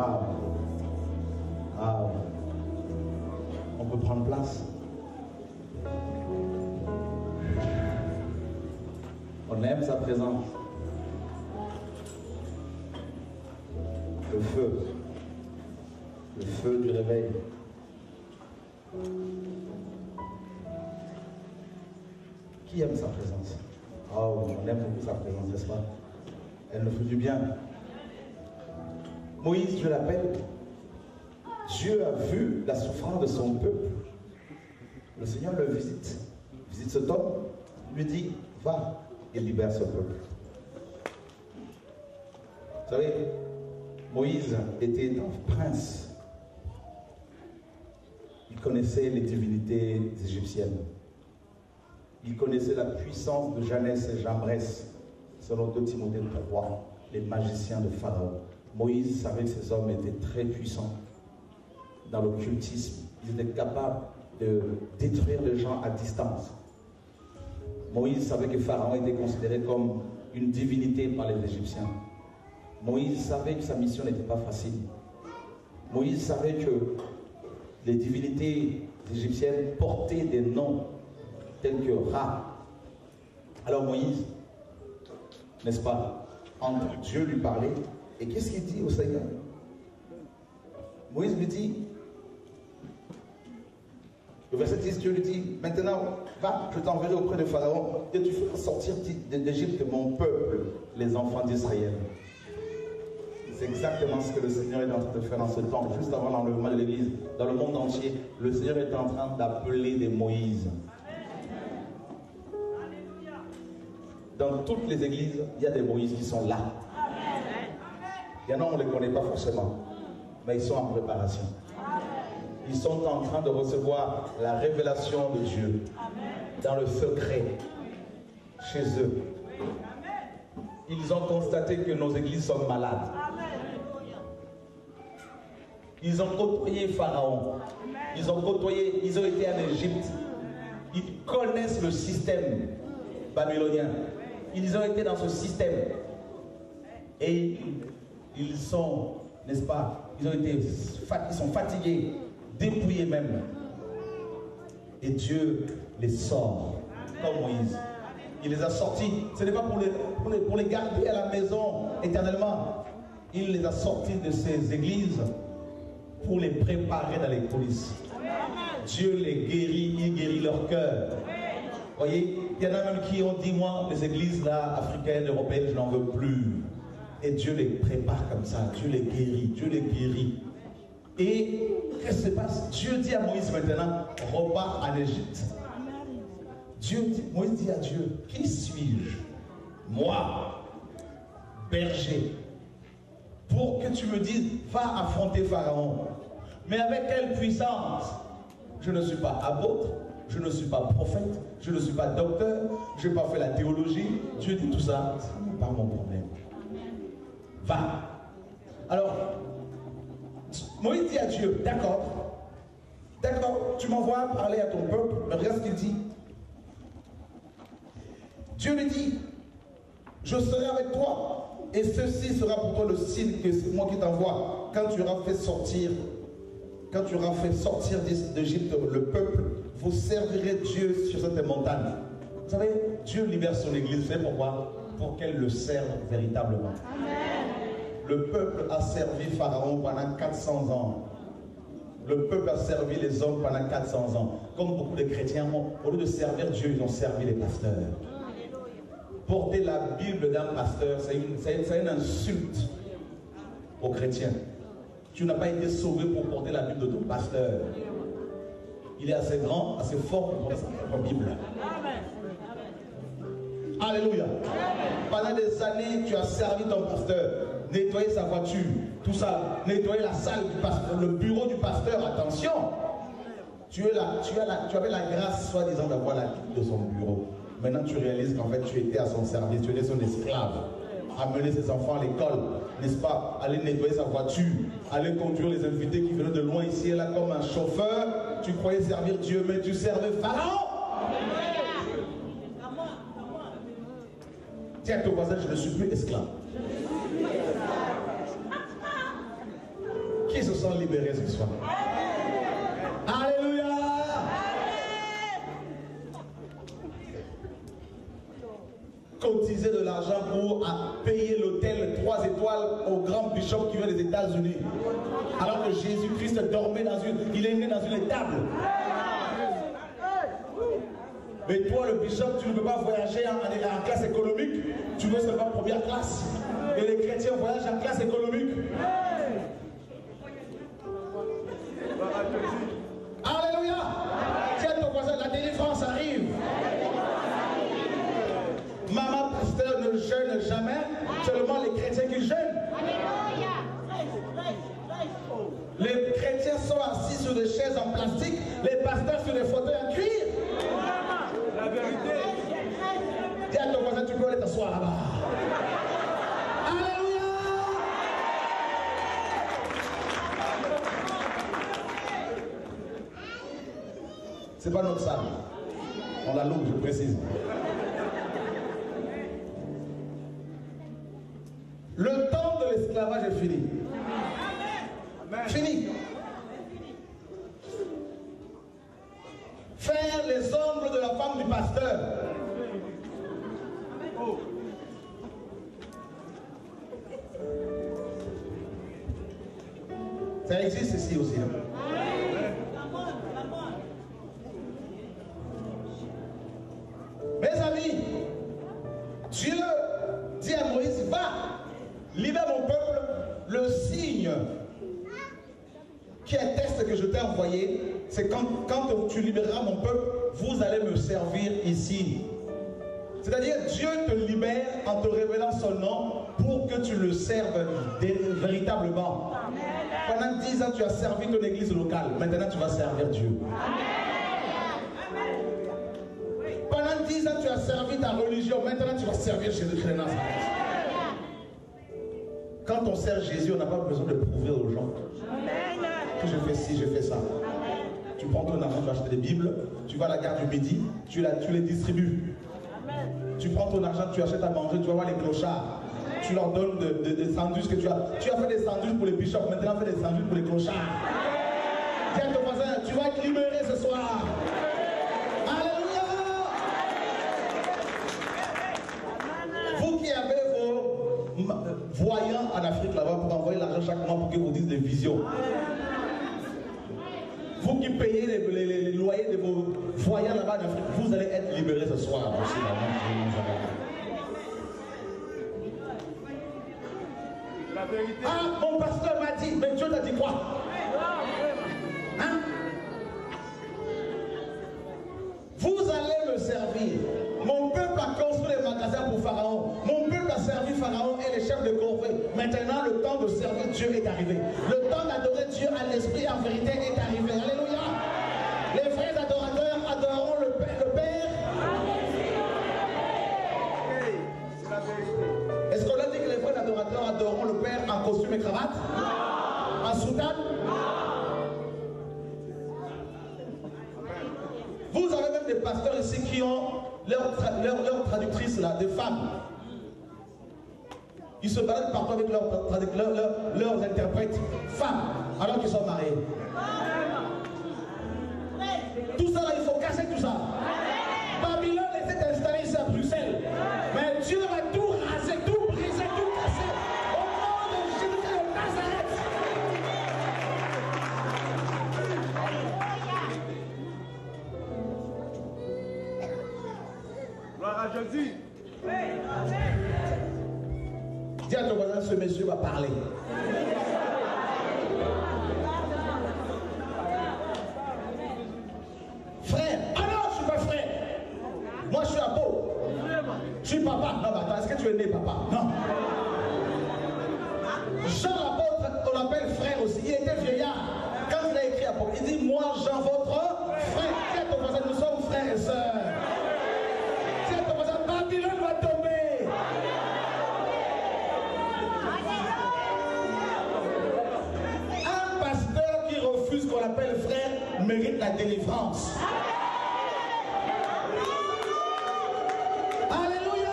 Waouh. Waouh. On peut prendre place. On aime sa présence. Le feu du réveil. Qui aime sa présence? Oh, on aime beaucoup sa présence, n'est-ce pas? Elle nous fait du bien. Moïse, je l'appelle. Dieu a vu la souffrance de son peuple. Le Seigneur le visite cet homme, lui dit, va et libère ce peuple. Vous savez, Moïse était un prince. Il connaissait les divinités égyptiennes. Il connaissait la puissance de Janès et Jambres, selon 2 Timothée 3, les magiciens de Pharaon. Moïse savait que ces hommes étaient très puissants dans l'occultisme. Ils étaient capables de détruire les gens à distance. Moïse savait que Pharaon était considéré comme une divinité par les Égyptiens. Moïse savait que sa mission n'était pas facile. Moïse savait que les divinités égyptiennes portaient des noms tels que Ra. Alors Moïse, n'est-ce pas, entend Dieu lui parler. Et qu'est-ce qu'il dit au Seigneur? Moïse lui dit, le verset 10, Dieu lui dit, maintenant, va, je t'enverrai auprès de Pharaon et tu feras sortir d'Égypte mon peuple, les enfants d'Israël. C'est exactement ce que le Seigneur est en train de faire dans ce temps, juste avant l'enlèvement de l'Église. Dans le monde entier, le Seigneur est en train d'appeler des Moïse. Dans toutes les églises, il y a des Moïse qui sont là. Il y en a, on ne les connaît pas forcément, mais ils sont en préparation. Ils sont en train de recevoir la révélation de Dieu dans le secret, chez eux. Ils ont constaté que nos églises sont malades. Ils ont côtoyé Pharaon. Ils ont été en Égypte. Ils connaissent le système babylonien. Ils ont été dans ce système. Et ils sont, n'est-ce pas, ils sont fatigués, dépouillés même. Et Dieu les sort, comme Moïse. Il les a sortis. Ce n'est pas pour les garder à la maison éternellement. Il les a sortis de ces églises pour les préparer dans les coulisses. Dieu les guérit, il guérit leur cœur. Vous voyez, il y en a même qui ont dit, moi, les églises là, africaines, européennes, je n'en veux plus. Et Dieu les prépare comme ça, Dieu les guérit, Dieu les guérit. Et qu'est-ce qui se passe? Dieu dit à Moïse maintenant, repars en Égypte. Moïse dit à Dieu, qui suis-je? Moi, berger, pour que tu me dises, va affronter Pharaon. Mais avec quelle puissance? Je ne suis pas apôtre, je ne suis pas prophète, je ne suis pas docteur, je n'ai pas fait la théologie. Dieu dit tout ça, ce n'est pas mon problème. Va. Alors, Moïse dit à Dieu, d'accord, tu m'envoies parler à ton peuple, mais regarde ce qu'il dit. Dieu lui dit, je serai avec toi, et ceci sera pour toi le signe que c'est moi qui t'envoie. Quand tu auras fait sortir d'Égypte le peuple, vous servirez Dieu sur cette montagne. Vous savez, Dieu libère son église, vous savez pourquoi? Pour qu'elle le serve véritablement. Amen. Le peuple a servi Pharaon pendant 400 ans. Le peuple a servi les hommes pendant 400 ans. Comme beaucoup de chrétiens, au lieu de servir Dieu, ils ont servi les pasteurs. Porter la Bible d'un pasteur, c'est une insulte aux chrétiens. Tu n'as pas été sauvé pour porter la Bible de ton pasteur. Il est assez grand, assez fort pour porter sa propre Bible. Alléluia. Pendant des années, tu as servi ton pasteur, nettoyer sa voiture, tout ça, nettoyer la salle du pasteur, le bureau du pasteur. Attention, tu avais la grâce, soi-disant, d'avoir la clé de son bureau. Maintenant, tu réalises qu'en fait, tu étais à son service, tu étais son esclave. Amener ses enfants à l'école, n'est-ce pas? Aller nettoyer sa voiture, aller conduire les invités qui venaient de loin ici et là comme un chauffeur. Tu croyais servir Dieu, mais tu servais Pharaon. Tiens, ton voisin, je ne suis plus esclave. Qui se sont libérés ce soir? Alléluia. Cotiser de l'argent pour payer l'hôtel 3 étoiles au grand bishop qui vient des États-Unis. Alors que Jésus-Christ dormait il est né dans une étable. Mais toi, le bishop, tu ne peux pas voyager en classe économique. Tu veux seulement première classe. Et les chrétiens voyagent en classe économique. Alléluia. Tiens ton voisin, la délivrance arrive. Maman pasteur ne jeûne jamais, seulement les chrétiens qui jeûnent. Les chrétiens sont assis sur des chaises en plastique, les pasteurs sur des fauteuils en cuir. La vérité. Dis à ton voisin, tu peux aller t'asseoir là-bas. Alléluia. C'est pas notre salle. On la loue, je précise. Le temps de l'esclavage est fini. Fini. Faire les ongles de la femme du pasteur. Ça existe ici aussi. Mes amis, Dieu dit à Moïse, va, libère mon peuple. Le signe qui atteste que je t'ai envoyé, c'est quand tu libéreras mon peuple, vous allez me servir ici. C'est-à-dire, Dieu te libère en te révélant son nom pour que tu le serves véritablement. Pendant 10 ans, tu as servi ton église locale. Maintenant, tu vas servir Dieu. Pendant 10 ans, tu as servi ta religion. Maintenant, tu vas servir Jésus-Christ de Nazareth. Quand on sert Jésus, on n'a pas besoin de prouver aux gens que je fais ci, je fais ça. Tu prends ton argent, tu vas acheter des Bibles, tu vas à la gare du Midi, tu les distribues. Tu prends ton argent, tu achètes à manger, tu vas voir les clochards. Tu leur donnes des sandwichs que tu as. Tu as fait des sandwichs pour les bishops, maintenant fais des sandwichs pour les clochards. Dis à ton voisin, tu vas être libéré ce soir. Alléluia. Vous qui avez vos voyants en Afrique là-bas pour envoyer l'argent chaque mois pour qu'ils vous disent des visions. Vous qui payez les loyers de vos voyants là-bas en Afrique, vous allez être libérés ce soir aussi. Ah, mon pasteur m'a dit, mais Dieu t'a dit quoi? Hein? Vous allez me servir. Mon peuple a construit les magasins pour Pharaon. Mon peuple a servi Pharaon et les chefs de corvée. Maintenant, le temps de servir Dieu est arrivé. Le temps d'adorer Dieu à l'esprit et en vérité est arrivé. Alléluia. Les vrais adorateurs adoreront le Père. Est-ce qu'on a dit que les vrais adorateurs adoreront le Père en costume et cravate? En soutane? Vous avez même des pasteurs ici qui ont leurs traductrices là, des femmes. Ils se baladent partout avec leurs interprètes femmes, alors qu'ils sont mariés. Tout ça là, il faut casser tout ça. Babylone était installée ici à Bruxelles. Mais Dieu va tout raser, tout briser, tout casser. Au nom de Jésus-Christ de Nazareth. Gloire à Jésus. Dis à ton voisin, ce monsieur va parler. Frère, ah non, je ne suis pas frère. Moi, je suis apôtre. Je suis papa. Non, mais attends, est-ce que tu es né papa? Non. Jean l'apôtre, on l'appelle frère aussi. Il était vieillard. Quand il a écrit apôtre, il dit, moi, Jean, votre frère. Dis à ton voisin, nous sommes frères et sœurs. Dis à ton voisin, Babylone va tomber. Un pasteur qui refuse qu'on l'appelle frère mérite la délivrance. Alléluia.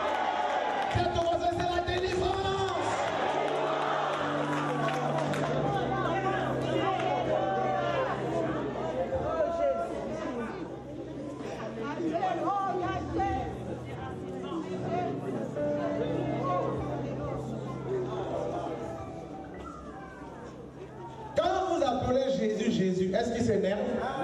Dis à ton voisin, c'est la délivrance. Jésus, est-ce qu'il s'énerve?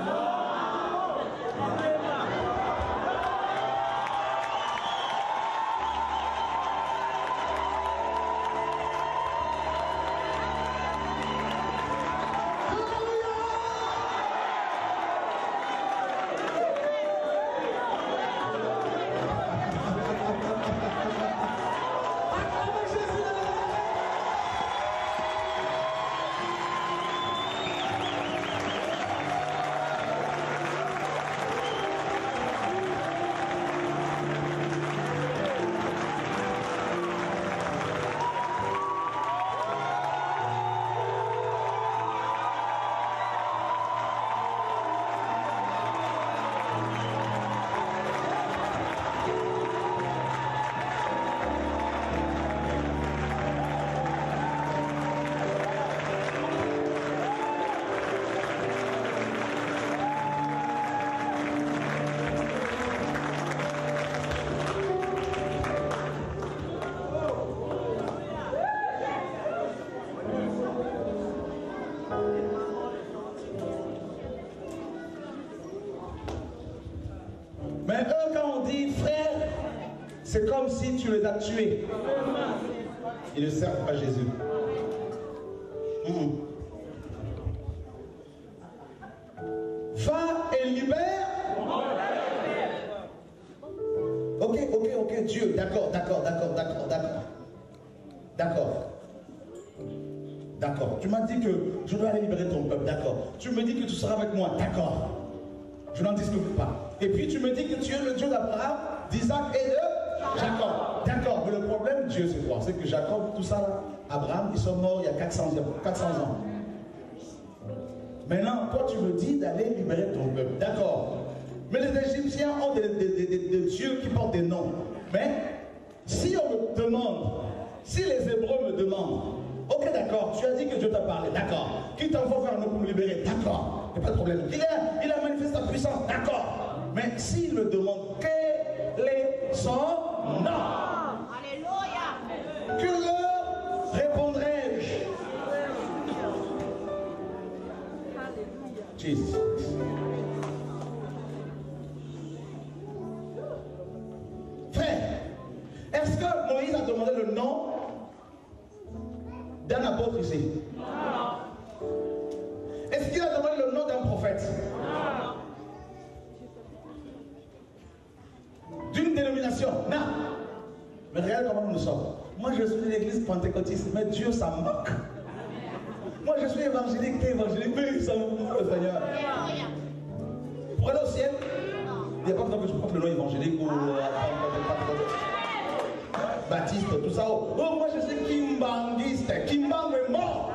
Mais eux, quand on dit frère, c'est comme si tu les as tués. Ils ne servent pas Jésus. Va et libère. Ok, Dieu, d'accord. Tu m'as dit que je dois aller libérer ton peuple, d'accord. Tu me dis que tu seras avec moi, d'accord. Je n'en discute pas. Et puis tu me dis que tu es le Dieu d'Abraham, d'Isaac et de Jacob. D'accord, mais le problème, Dieu, c'est quoi? C'est que Jacob, tout ça là, Abraham, ils sont morts il y a 400 ans. Maintenant, toi tu me dis d'aller libérer ton peuple. D'accord. Mais les Égyptiens ont des dieux qui portent des noms. Mais si on me demande, si les Hébreux me demandent, ok d'accord, tu as dit que Dieu t'a parlé, d'accord. Qu'il t'envoie vers nous pour me libérer, d'accord. Il n'y a pas de problème. Il a manifesté sa puissance, d'accord. Mais s'il me demande quel est son nom, Alléluia, que leur répondrai-je? Jesus. Frère, est-ce que Moïse a demandé le nom d'un apôtre ici? Non. Est-ce qu'il a demandé le nom d'un prophète? Non. D'une dénomination? Non. Mais regarde comment nous sommes. Moi je suis de l'église pentecôtiste, mais Dieu ça me moque. Moi je suis évangélique, mais ça me moque le Seigneur. Pour aller au ciel, il n'y a pas besoin que je porte le nom évangélique ou baptiste, tout ça. Oh, moi je suis kimbanguiste. Kimbang est mort.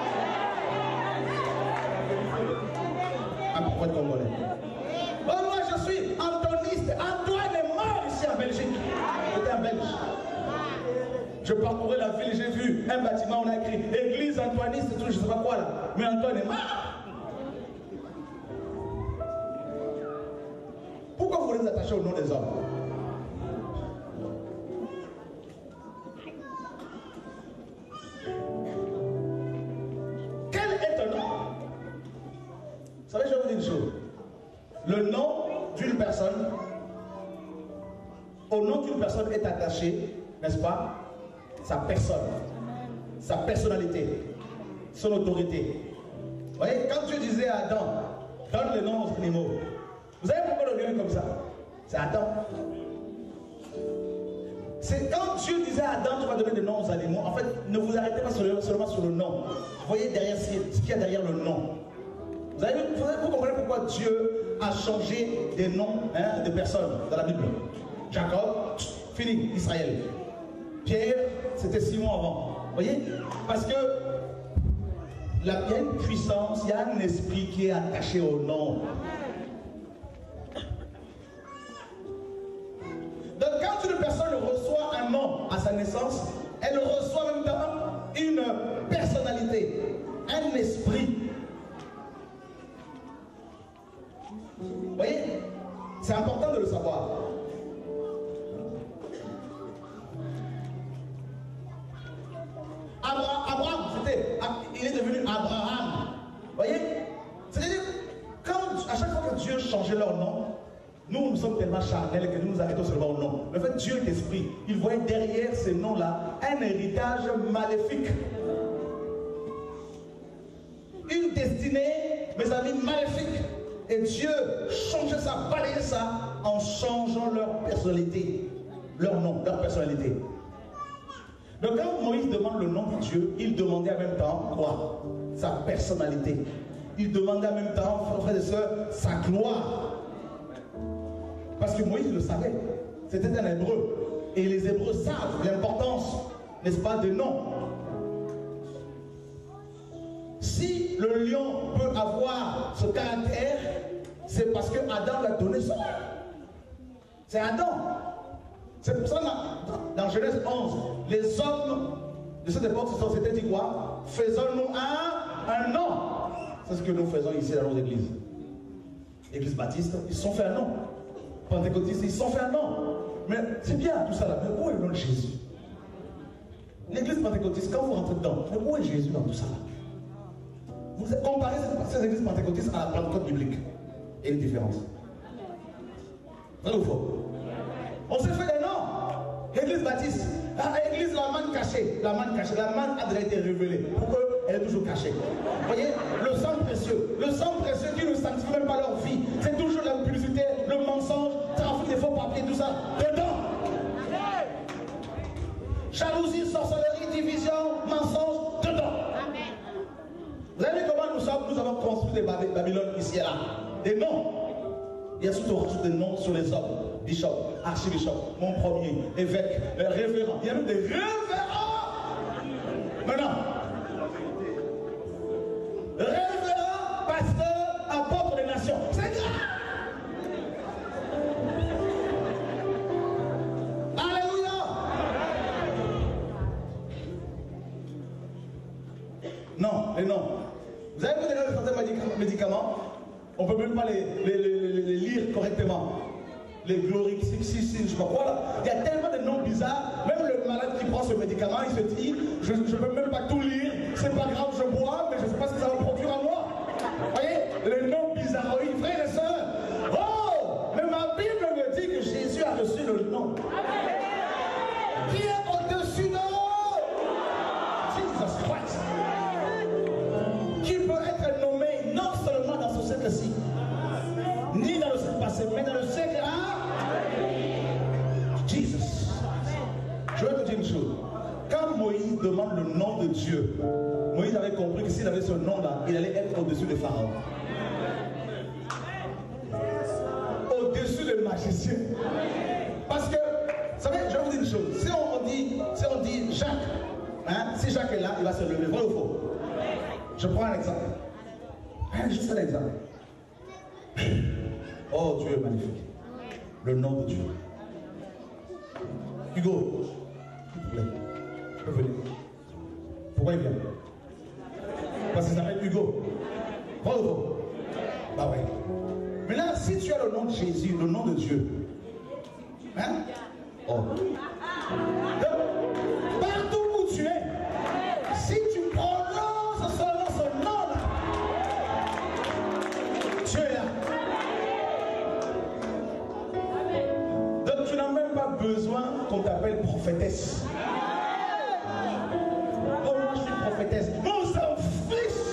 Un prophète congolais. Oh, moi je suis antoniste. Antoine est mort ici en Belgique. J'étais en Belge. Je parcourais la ville, j'ai vu un bâtiment, on a écrit église antoiniste, tout, je ne sais pas quoi là. Mais Antoine est mort. Pourquoi vous voulez vous attacher au nom des hommes? Quel est ton nom? Vous savez, je vais vous dire une chose. Le nom d'une personne, au nom d'une personne est attaché, n'est-ce pas, sa personne, sa personnalité, son autorité. Vous voyez, quand Dieu disait à Adam, donne le nom aux animaux. Vous savez pourquoi le lion est comme ça? C'est Adam. C'est quand Dieu disait à Adam, tu vas donner des noms aux animaux. En fait, ne vous arrêtez pas seulement sur le nom. Voyez derrière ce qu'il y a derrière le nom. Vous comprenez pourquoi Dieu a changé des noms de personnes dans la Bible. Jacob, fini, Israël. Pierre, c'était Simon avant. Vous voyez? Parce que il y a une puissance, il y a un esprit qui est attaché au nom. Donc quand une personne reçoit un nom à sa naissance, elle reçoit en même temps une personnalité, un esprit. Vous voyez? C'est important de le savoir. Abraham, il est devenu Abraham. Vous voyez? C'est changer leur nom. Nous sommes tellement charnels que nous nous arrêtons seulement au nom. En fait, Dieu est esprit. Il voit derrière ces noms-là un héritage maléfique. Une destinée, mes amis, maléfique. Et Dieu changeait ça, balayait ça en changeant leur personnalité. Leur nom, leur personnalité. Donc quand Moïse demande le nom de Dieu, il demandait en même temps quoi? Sa personnalité. Il demandait en même temps, frères et sœurs, sa gloire. Parce que Moïse le savait. C'était un hébreu. Et les hébreux savent l'importance, n'est-ce pas, des noms. Si le lion peut avoir ce caractère, c'est parce que Adam l'a donné son nom. C'est Adam. C'est pour ça que dans Genèse 11, les hommes de cette époque s'étaient dit quoi? Faisons-nous un nom. C'est ce que nous faisons ici dans nos églises. Église baptiste, ils se sont fait un nom. Pentecôtistes, ils se sont fait un nom. Mais c'est bien tout ça là. Mais où est le nom de Jésus? L'église pentecôtiste, quand vous rentrez dedans, mais où est Jésus dans tout ça là? Vous comparez ces églises pentecôtistes à la Pentecôte biblique. Il y a une différence. Vrai ou faux? On s'est fait des noms. Église baptiste, église la manne cachée. La manne cachée, la manne a déjà été révélée. Pourquoi elle est toujours cachée? Vous voyez, le sang précieux qui ne sanctifie même pas leur vie. C'est toujours la publicité, le mensonge, trafic des faux papiers, tout ça. Dedans. Jalousie, sorcellerie, division, mensonge, dedans. Vous avez vu comment nous avons construit des Babylone ici et là? Des noms. Il y a surtout des noms sur les hommes. Bishop, archibishop, mon premier, évêque, révérend. Il y a même des révérends. Maintenant, révérend, pasteur, apôtre des nations. C'est grave. Alléluia. Non, les noms. Vous avez vu certains médicaments, on ne peut même pas les lire correctement. Les glorixiques, je ne sais pas quoi là. Il y a tellement de noms bizarres. Même le malade qui prend ce médicament, il se dit, je ne peux même pas tout lire. C'est pas grave, je bois, mais je ne sais pas ce que ça va produire en moi. Vous voyez, les noms bizarroïdes, frères et sœurs. Oh, mais ma Bible me dit que Jésus a reçu le nom. Qui est au-dessus de Jesus Christ. Qui peut être nommé non seulement dans ce siècle-ci, ni dans le siècle passé, mais dans le siècle Jesus. Je vais te dire une chose. Quand Moïse demande le nom de Dieu, Moïse avait compris que s'il avait ce nom-là, il allait être au-dessus de Pharaon. Au-dessus des magiciens. Parce que, vous savez, je vais vous dire une chose. Si on dit Jacques, hein, si Jacques est là, il va se lever. Vrai ou faux? Je prends un exemple. Juste un exemple. Oh, Dieu est magnifique. Le nom de Dieu. Hugo, s'il vous plaît, tu peux venir. Pourquoi il vient? Parce qu'il s'appelle Hugo. Bravo. Bah ouais. Maintenant, si tu as le nom de Jésus, le nom de Dieu, hein? Oh. Donc, partout où tu es, si tu prononces seulement ce nom-là, tu es là. Donc tu n'as même pas besoin qu'on t'appelle prophétesse. Oh, moi je suis prophétesse. On s'en fiche.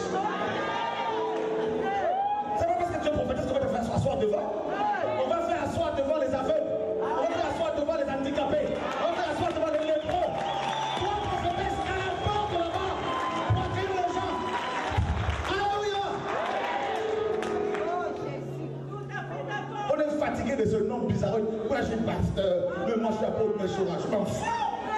C'est pas parce que tu es prophétesse qu'on va te faire asseoir devant. On va faire asseoir devant les aveugles. On va faire asseoir devant les handicapés. On va faire asseoir devant les lépreux. Toi prophétesse à la porte là-bas. Pour accueillir les gens. Alléluia. On est fatigué de ce nom bizarre. Moi je suis pasteur, mais moi je suis apôtre, mais je m'en fous.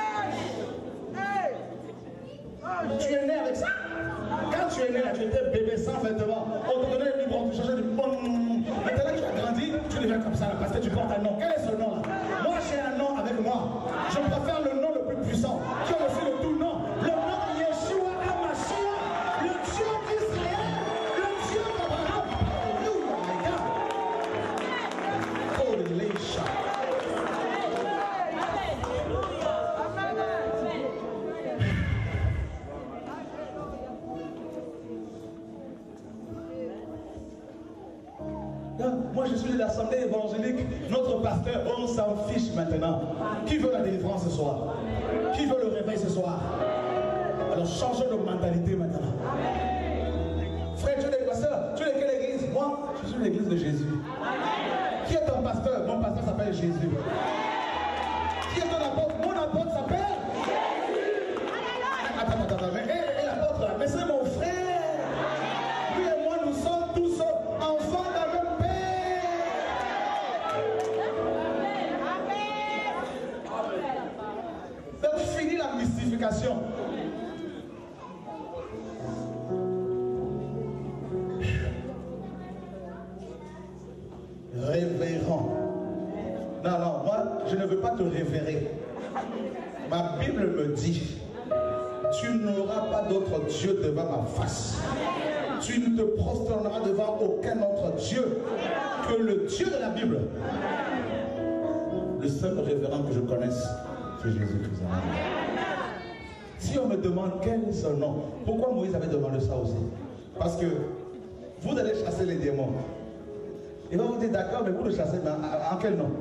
Tu es né avec ça. Quand tu es né là, tu étais bébé sans vêtements. On te donnait le livre, on te changeait de bon. Maintenant tu as grandi, tu deviens comme ça là, parce que tu portes un nom. Quel est ce nom là? Moi j'ai un nom avec moi. Je préfère le nom le plus puissant, qui a aussi le tout nom. Le nom de Yeshua HaMashiach, le Dieu d'Israël, le Dieu d'Abraham. Alléluia, my God. Holy shit. Moi je suis de l'assemblée évangélique, notre pasteur, on s'en fiche maintenant. Qui veut la délivrance ce soir? Qui veut le réveil ce soir? Alors changeons de mentalité maintenant. Frère, tu es le pasteur, tu es de quelle église? Moi, je suis l'église de Jésus. Qui est ton pasteur? Mon pasteur s'appelle Jésus. Qui est ton apôtre? Mon apôtre s'appelle Jésus. Attends, et l'apôtre là? Mais c'est mon frère. Lui et moi, nous sommes tous enfants d'un même père. Donc fini la mystification. Révérend. Non, moi, je ne veux pas te révérer. Ma Bible me dit, tu n'auras pas d'autre Dieu devant ma face. Tu ne te prosterneras devant aucun autre Dieu que le Dieu de la Bible. Le seul révérend que je connaisse, c'est Jésus-Christ. Si on me demande quel est son nom, pourquoi Moïse avait demandé ça aussi? Parce que vous allez chasser les démons. Et va vous dire d'accord, mais vous le chassez, mais en quel nom?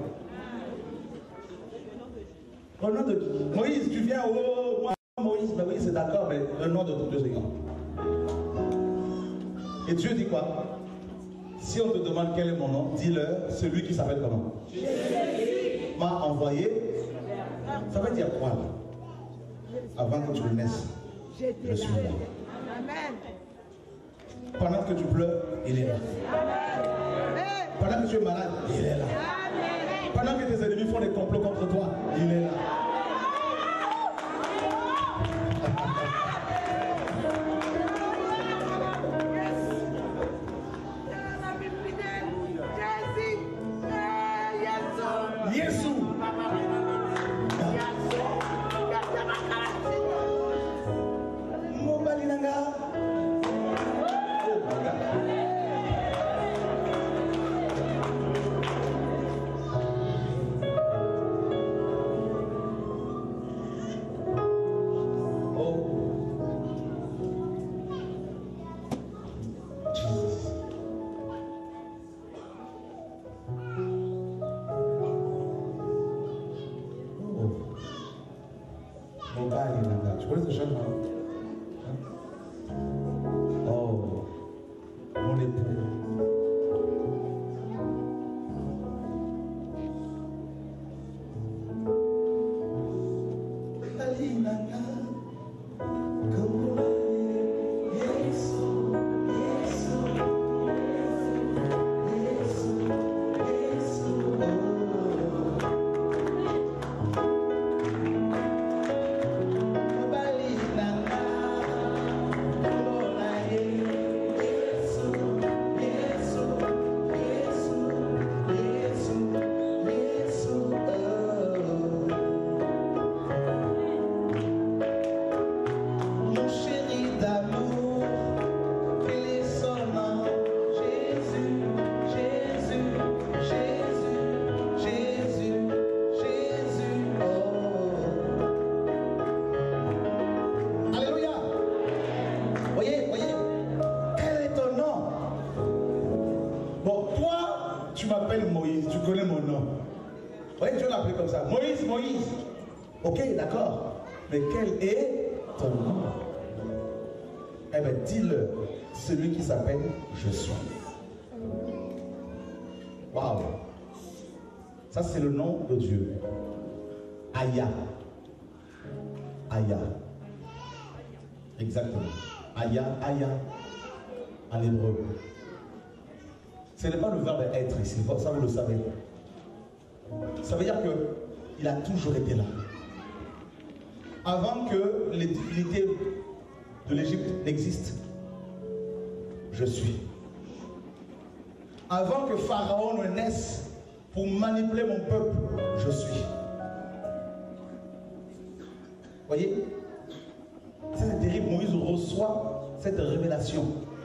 Au nom de Moïse, tu viens, oh, moi, Moïse, mais oui, c'est d'accord, mais le nom de ton Dieu, c'est quoi? Et Dieu dit quoi? Si on te demande quel est mon nom, dis-leur celui qui s'appelle comment? Jésus m'a envoyé. Ça veut dire quoi là? Avant que tu le naisses, je suis là. Pendant que tu pleures, il est là. Pendant que tu es malade, il est là. Pendant que tes ennemis font des complots contre toi, il est là. Celui qui s'appelle Je suis. Waouh! Ça, c'est le nom de Dieu. Aya. Aya. Exactement. Aya, Aya, en hébreu. Ce n'est pas le verbe être ici, ça vous le savez. Ça veut dire qu'il a toujours été là. Avant que les divinités de l'Égypte n'existent, je suis. Avant que Pharaon ne naisse pour manipuler mon peuple, je suis. Voyez, c'est terrible. Moïse reçoit cette révélation.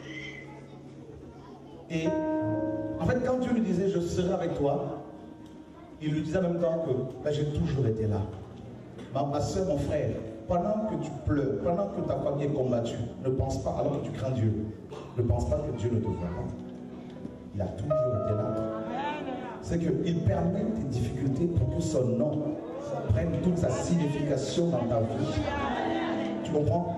Et en fait, quand Dieu lui disait je serai avec toi, il lui disait en même temps que ben, j'ai toujours été là. Ma soeur, mon frère, pendant que tu pleures, pendant que ta famille est combattue, ne pense pas, alors que tu crains Dieu, ne pense pas que Dieu ne te voit pas. il a toujours été là. C'est qu'il permet des difficultés pour que son nom prenne toute sa signification dans ta vie. Tu comprends?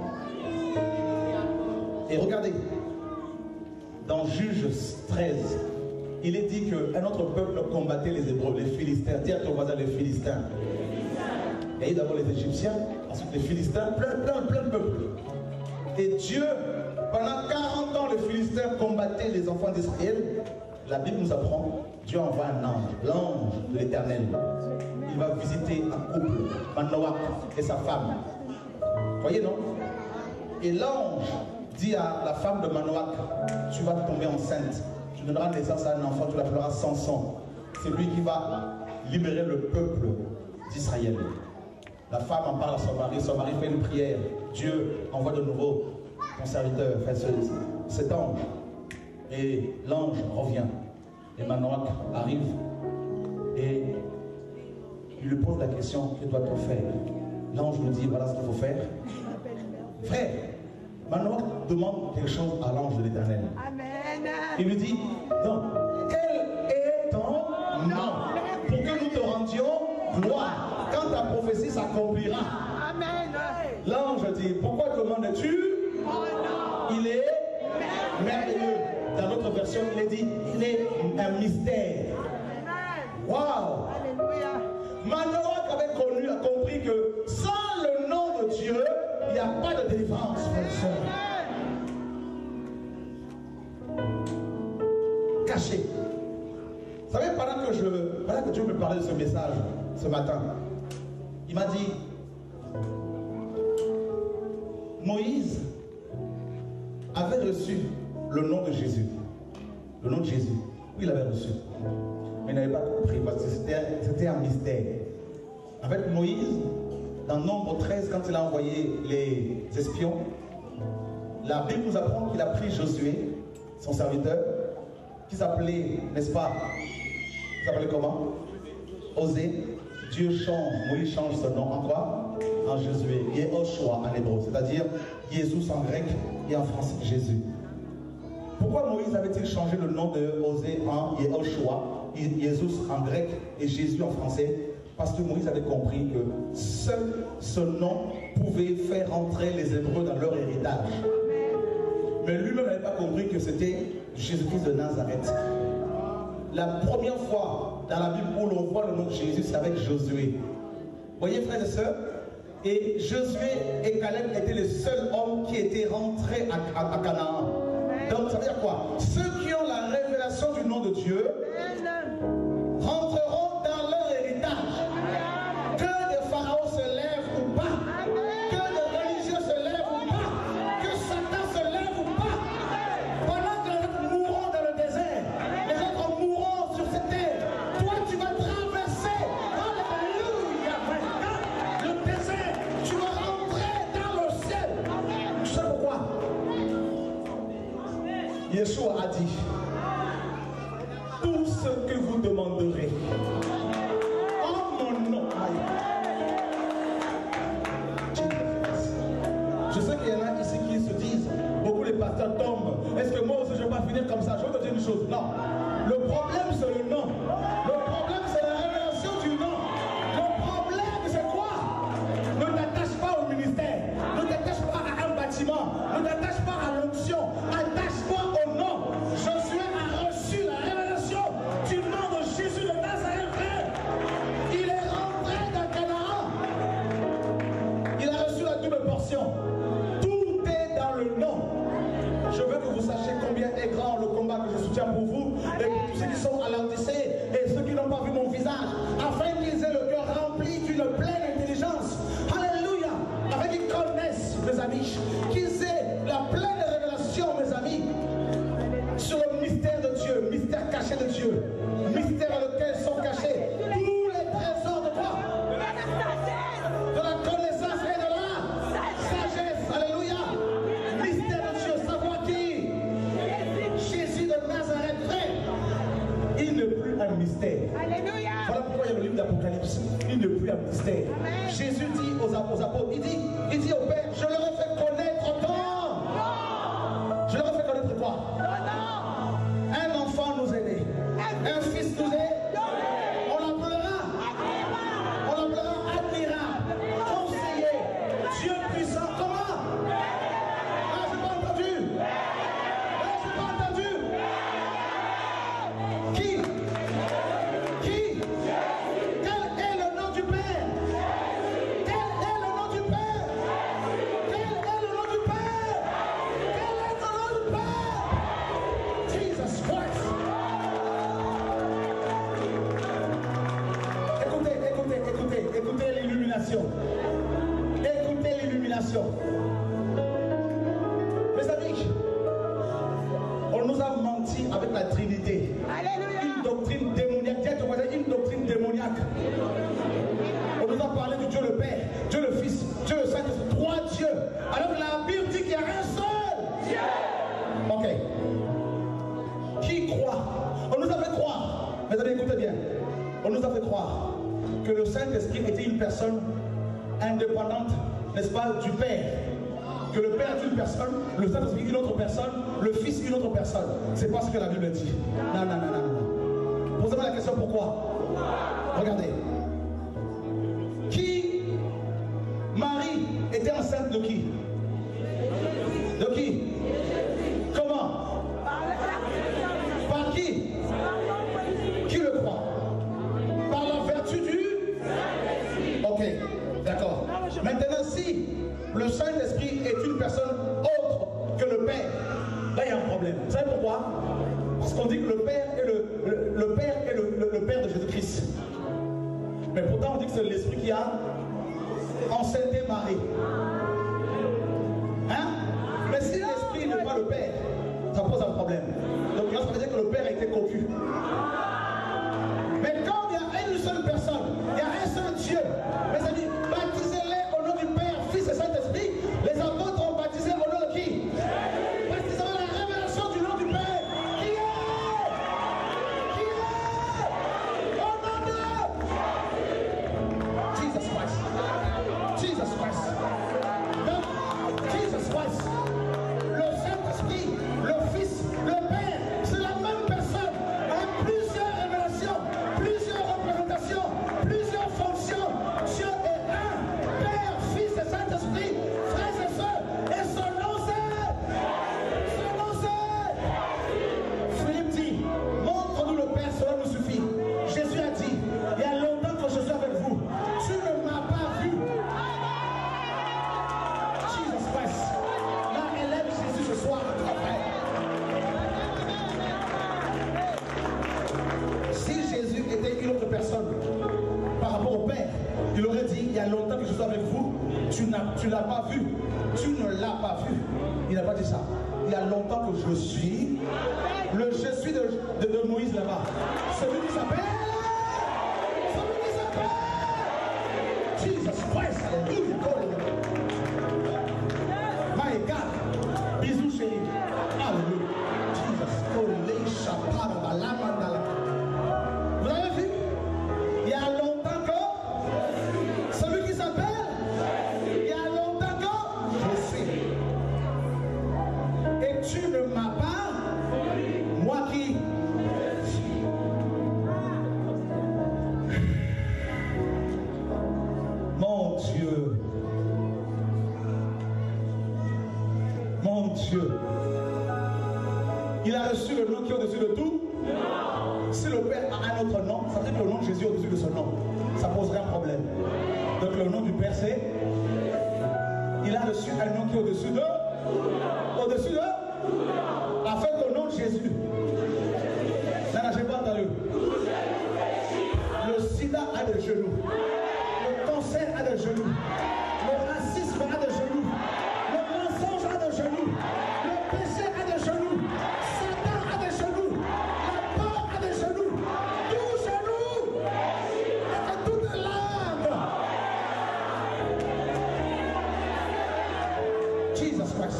Et regardez, dans Juges 13, il est dit qu'un autre peuple combattait les Hébreux, les Philistins. Dis à ton voisin, les Philistins. Et d'abord les Égyptiens, ensuite les Philistins, plein de peuples. Et Dieu, pendant 40 ans, les Philistins combattaient les enfants d'Israël. La Bible nous apprend, Dieu envoie un ange, l'ange de l'Éternel. Il va visiter un couple, Manoach et sa femme. Vous voyez, non? Et l'ange dit à la femme de Manoach, tu vas tomber enceinte, tu donneras naissance à un enfant, tu l'appelleras Samson. C'est lui qui va libérer le peuple d'Israël. La femme en parle à son mari fait une prière. Dieu envoie de nouveau son serviteur, enfin cet ange. Et l'ange revient. Et Manoach arrive et il lui pose la question, que doit-on faire? L'ange lui dit, voilà ce qu'il faut faire. Frère, Manoach demande quelque chose à l'ange de l'Éternel. Il lui dit, donc, quel est ton nom? Pour que nous te rendions gloire. Quand ta prophétie s'accomplira. L'ange dit, pourquoi demandes-tu? Il est merveilleux. Dans notre version, il est dit, il est un mystère. Waouh! Manoach avait connu, a compris que sans le nom de Dieu, il n'y a pas de délivrance, frère et sœur. Caché. Vous savez, pendant que Dieu me parlait de ce message ce matin, il m'a dit, Moïse avait reçu le nom de Jésus. Le nom de Jésus. Oui, il avait reçu. Mais il n'avait pas compris parce que c'était un mystère. En fait, Moïse, dans Nombre 13, quand il a envoyé les espions, la Bible nous apprend qu'il a pris Josué, son serviteur, qui s'appelait, n'est-ce pas, il s'appelait comment? Osée. Dieu change, Moïse change son nom en quoi? En Josué. Yehoshua en hébreu, c'est-à-dire Jésus en grec et en français Jésus. Pourquoi Moïse avait-il changé le nom de Osée en Yehoshua, Jésus en grec et Jésus en français? Parce que Moïse avait compris que seul ce nom pouvait faire entrer les Hébreux dans leur héritage. Mais lui-même n'avait pas compris que c'était Jésus-Christ de Nazareth. La première fois dans la Bible où l'on voit le nom de Jésus, c'est avec Josué. Vous voyez, frères et sœurs? Et Josué et Caleb étaient les seuls hommes qui étaient rentrés à Canaan. Donc ça veut dire quoi? Ceux qui ont la révélation du nom de Dieu rentreront dans leur héritage. Que des pharaons se lèvent ou pas, que des religieux se lèvent ou pas, que Satan se lève ou pas, pendant que les autres mourront dans le désert, les autres mourront sur cette terre, toi tu vas traverser, alléluia, le désert, tu vas rentrer dans le ciel. Tu sais pourquoi? Yeshua a dit, tout ce que vous demanderez en mon nom. Je sais qu'il y en a ici qui se disent, beaucoup les pasteurs tombent. Est-ce que moi aussi je ne vais pas finir comme ça? Je vais te dire une chose. Non. Le problème c'est le nom. Le problème c'est la révélation du nom. Le problème c'est quoi? Ne t'attache pas au ministère. Ne t'attache pas à un bâtiment. Ne t'attache pas à l'onction. Attache-toi au nom. Josué a reçu la révélation du nom de Jésus de Nazareth. Il est rentré dans Canaan. Il a reçu la double portion. Tout est dans le nom. Je veux que vous sachiez combien est grand le combat que je soutiens pour vous et pour tous ceux qui sont à l'Odyssée et ceux qui n'ont pas vu mon visage, afin qu'ils aient le cœur rempli d'une pleine intelligence. Alléluia. Afin qu'ils connaissent, mes amis, qu'ils aient la pleine révélation, mes amis, sur le mystère de Dieu, mystère caché de Dieu, mystère dans lequel sont cachés tous les trésors de quoi? De la connaissance et de la sagesse. Alléluia. Mystère de Dieu, savoir qui? Jésus de Nazareth, frère. Il n'est plus un mystère. Alléluia. Voilà pourquoi il y a le livre d'Apocalypse. Il n'est plus un mystère. Amen. Jésus dit aux apôtres, il dit au Père, je leur ai fait connaître ton. Je leur ai fait connaître quoi? Un enfant nous aussi avec la Trinité. Alléluia. Une doctrine démoniaque. Dieu te voit une doctrine démoniaque. On nous a parlé de Dieu le Père, Dieu le Fils, Dieu le Saint-Esprit, trois dieux. Alors que la Bible dit qu'il y a un seul Dieu. Ok. Qui croit? On nous a fait croire, mes amis, écoutez bien. On nous a fait croire que le Saint-Esprit était une personne indépendante, n'est-ce pas, du Père. Que le Père est une personne, le Saint-Esprit une autre personne, le Fils une autre personne. C'est pas ce que la Bible dit. Non, non, non, non. Posez-moi la question pourquoi. Regardez. Qui? Marie était enceinte de qui? De qui? Comment? Par qui? Qui le croit? Par la vertu du? Ok, d'accord. Maintenant, si le Saint-Esprit est une personne autre que le Père, là il y a un problème. Vous savez pourquoi? Parce qu'on dit que le Père est le Père de Jésus-Christ. Mais pourtant on dit que c'est l'Esprit qui a enceinté Marie. Hein? Mais si l'Esprit n'est pas le Père, ça pose un problème. Donc là ça veut dire que le Père a été cocu. Mais quand il y a une seule personne, il y a un seul Dieu, mes amis, baptisez-les au nom du Père, Fils et Saint-Esprit. Les apôtres ont baptisé au nom de qui? Baptisez-les la révélation du nom du Père. Qui est? Qui est? Au nom de Jesus Christ. Jesus Christ. Donc, Jesus Christ. Le Saint-Esprit, le Fils, le Père, c'est la même personne. Avec plusieurs révélations, plusieurs représentations, plusieurs fonctions. Dieu est un, Père, Fils et Saint-Esprit, frères et sœurs. Et son nom c'est Philippe dit, montre-nous le Père, cela nous suffit. Jésus a dit, il y a longtemps que je suis avec vous. Tu ne m'as pas vu. Jesus Christ. Là, élève Jésus ce soir, frère. Si Jésus était une autre personne par rapport au Père, il aurait dit, il y a longtemps que je suis avec vous, tu ne l'as pas vu. Tu ne l'as pas vu. Il n'a pas dit ça. Il y a longtemps que je suis. Le je suis de Moïse là-bas. Celui qui s'appelle. Celui qui s'appelle. Jesus Christ. Alléluia. My God. Bisous chérie. Alléluia. Jesus. Vous avez vu? Il y a longtemps que celui qui s'appelle, il y a longtemps que je suis. Et tu ne m'as pas, moi qui. Mon Dieu. Mon Dieu. Il a reçu le nom qui est au-dessus de tout. Si le Père a un autre nom, ça veut dire que le nom de Jésus est au-dessus de ce nom. Ça poserait un problème. Donc le nom du Père c'est. Il a reçu un nom qui est au-dessus de. Au-dessus de. Afin qu'au nom de Jésus. Ça n'a pas entendu. Le sida a des genoux. Le cancer a des genoux. Le racisme a des genoux. Le mensonge a des genoux. Le péché a des genoux. Satan a des genoux. La peur a des genoux. Tout genou. Et toute langue. Jesus Christ.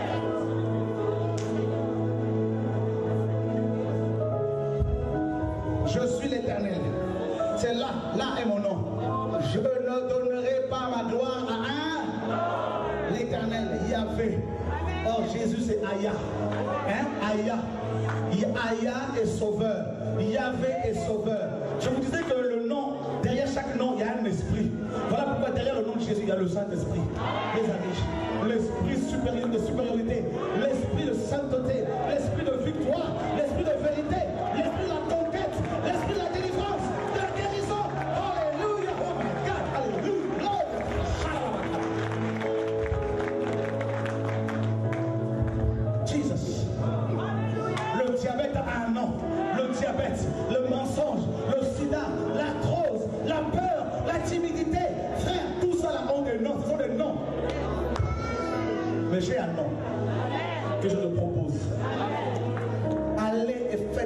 Je suis l'Éternel. C'est là est mon nom. Je ne donnerai pas ma gloire à un. L'Éternel, Yahvé. Or Jésus c'est Aya. Hein? Aya. Aya est sauveur. Yahvé est sauveur. Je vous disais que le nom, derrière chaque nom, il y a un esprit. Voilà pourquoi derrière le nom de Jésus, il y a le Saint-Esprit. Les amis, l'esprit supérieur de supériorité, l'esprit de sainteté, l'esprit de victoire, l'esprit de vérité, l'esprit de la conquête, l'esprit de la délivrance, de la guérison. Alléluia. Oh my God. Alléluia. Jesus. Le diabète a un nom. Le diabète, le mensonge, le sida, l'arthrose, la peur, la timidité. Frère, tout ça là ont des noms. Ce sont des noms. Mais j'ai un nom que je te propose. Allez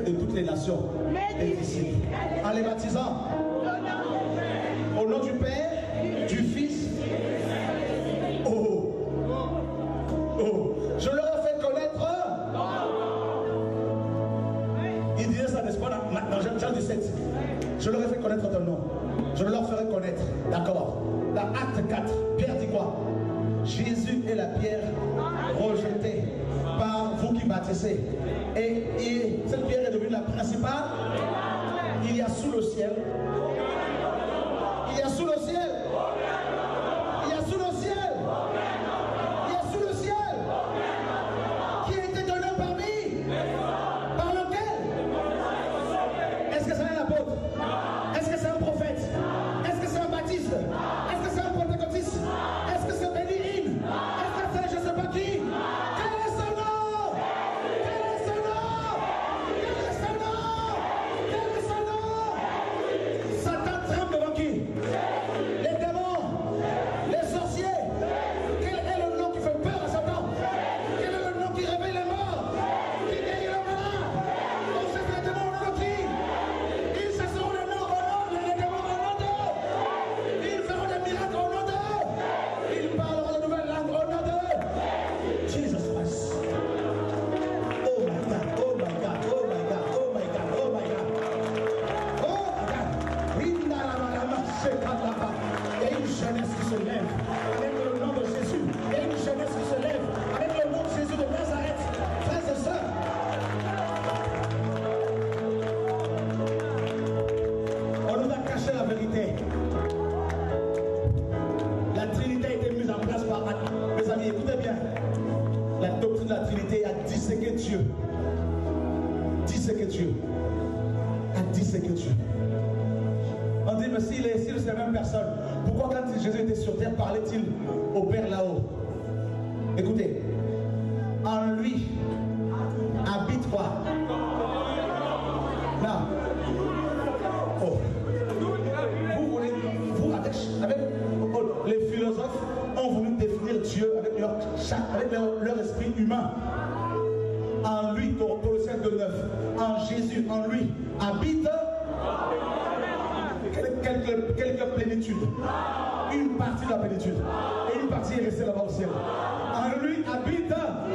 de toutes les nations et disciples. En les baptisant au nom du Père, du Fils. Oh, oh, je leur ai fait connaître. Il disait ça, n'est-ce pas, dans Jean 17. Je leur ai fait connaître ton nom. Je leur ferai connaître. D'accord. Dans Acte 4, Pierre dit quoi? Jésus est la pierre rejetée par vous qui bâtissez. Et cette pierre est devenue la principale. Il y a sous le ciel. Il y a sous le ciel. Il y a sous le ciel. Il y a sous le ciel. Qui a été donné parmi? Par lequel? Est-ce que c'est un apôtre? Est-ce que c'est un prophète? Est-ce que c'est un baptiste? Est-ce que c'est un pentecôtiste? Est-ce que c'est Bénirine? Est-ce que c'est je ne sais pas qui? Quel est son nom? Quel est son nom? Quel est son nom? Quel est son nom? Satan tremble devant qui? Les démons, les sorciers. Quel est le nom qui fait peur à Satan? Quel est le nom qui réveille les morts? Qui guérit le malade? On sait les démons au nom de qui? Ils chasseront les morts au nom des démons au nom d'eux. Ils feront des miracles au nom d'eux. Ils parleront de nouvelles langues au nom d'eux. Jesus Christ. Oh my God, oh my God, oh my God, oh my God, oh my God. Oh my God. Il y a une jeunesse qui se lève avec le nom de Jésus. Il y a une jeunesse qui se lève avec le nom de Jésus de Nazareth. Frères et sœurs, on nous a caché la vérité. La Trinité a été mise en place par mes amis, écoutez bien. La doctrine de la Trinité a disséqué Dieu. Disséqué Dieu. A disséqué Dieu. On dit, mais s'il c'est la même personne, pourquoi quand Jésus était sur terre, parlait-il au Père là-haut? Écoutez, en lui habite quoi? Non. Oh. Vous avec les philosophes ont voulu définir Dieu avec leur esprit humain. En lui, Colossiens 2:9, en Jésus, en lui habite quelques plénitudes. Une partie de la plénitude. Et une partie est restée là-bas au ciel. En lui habite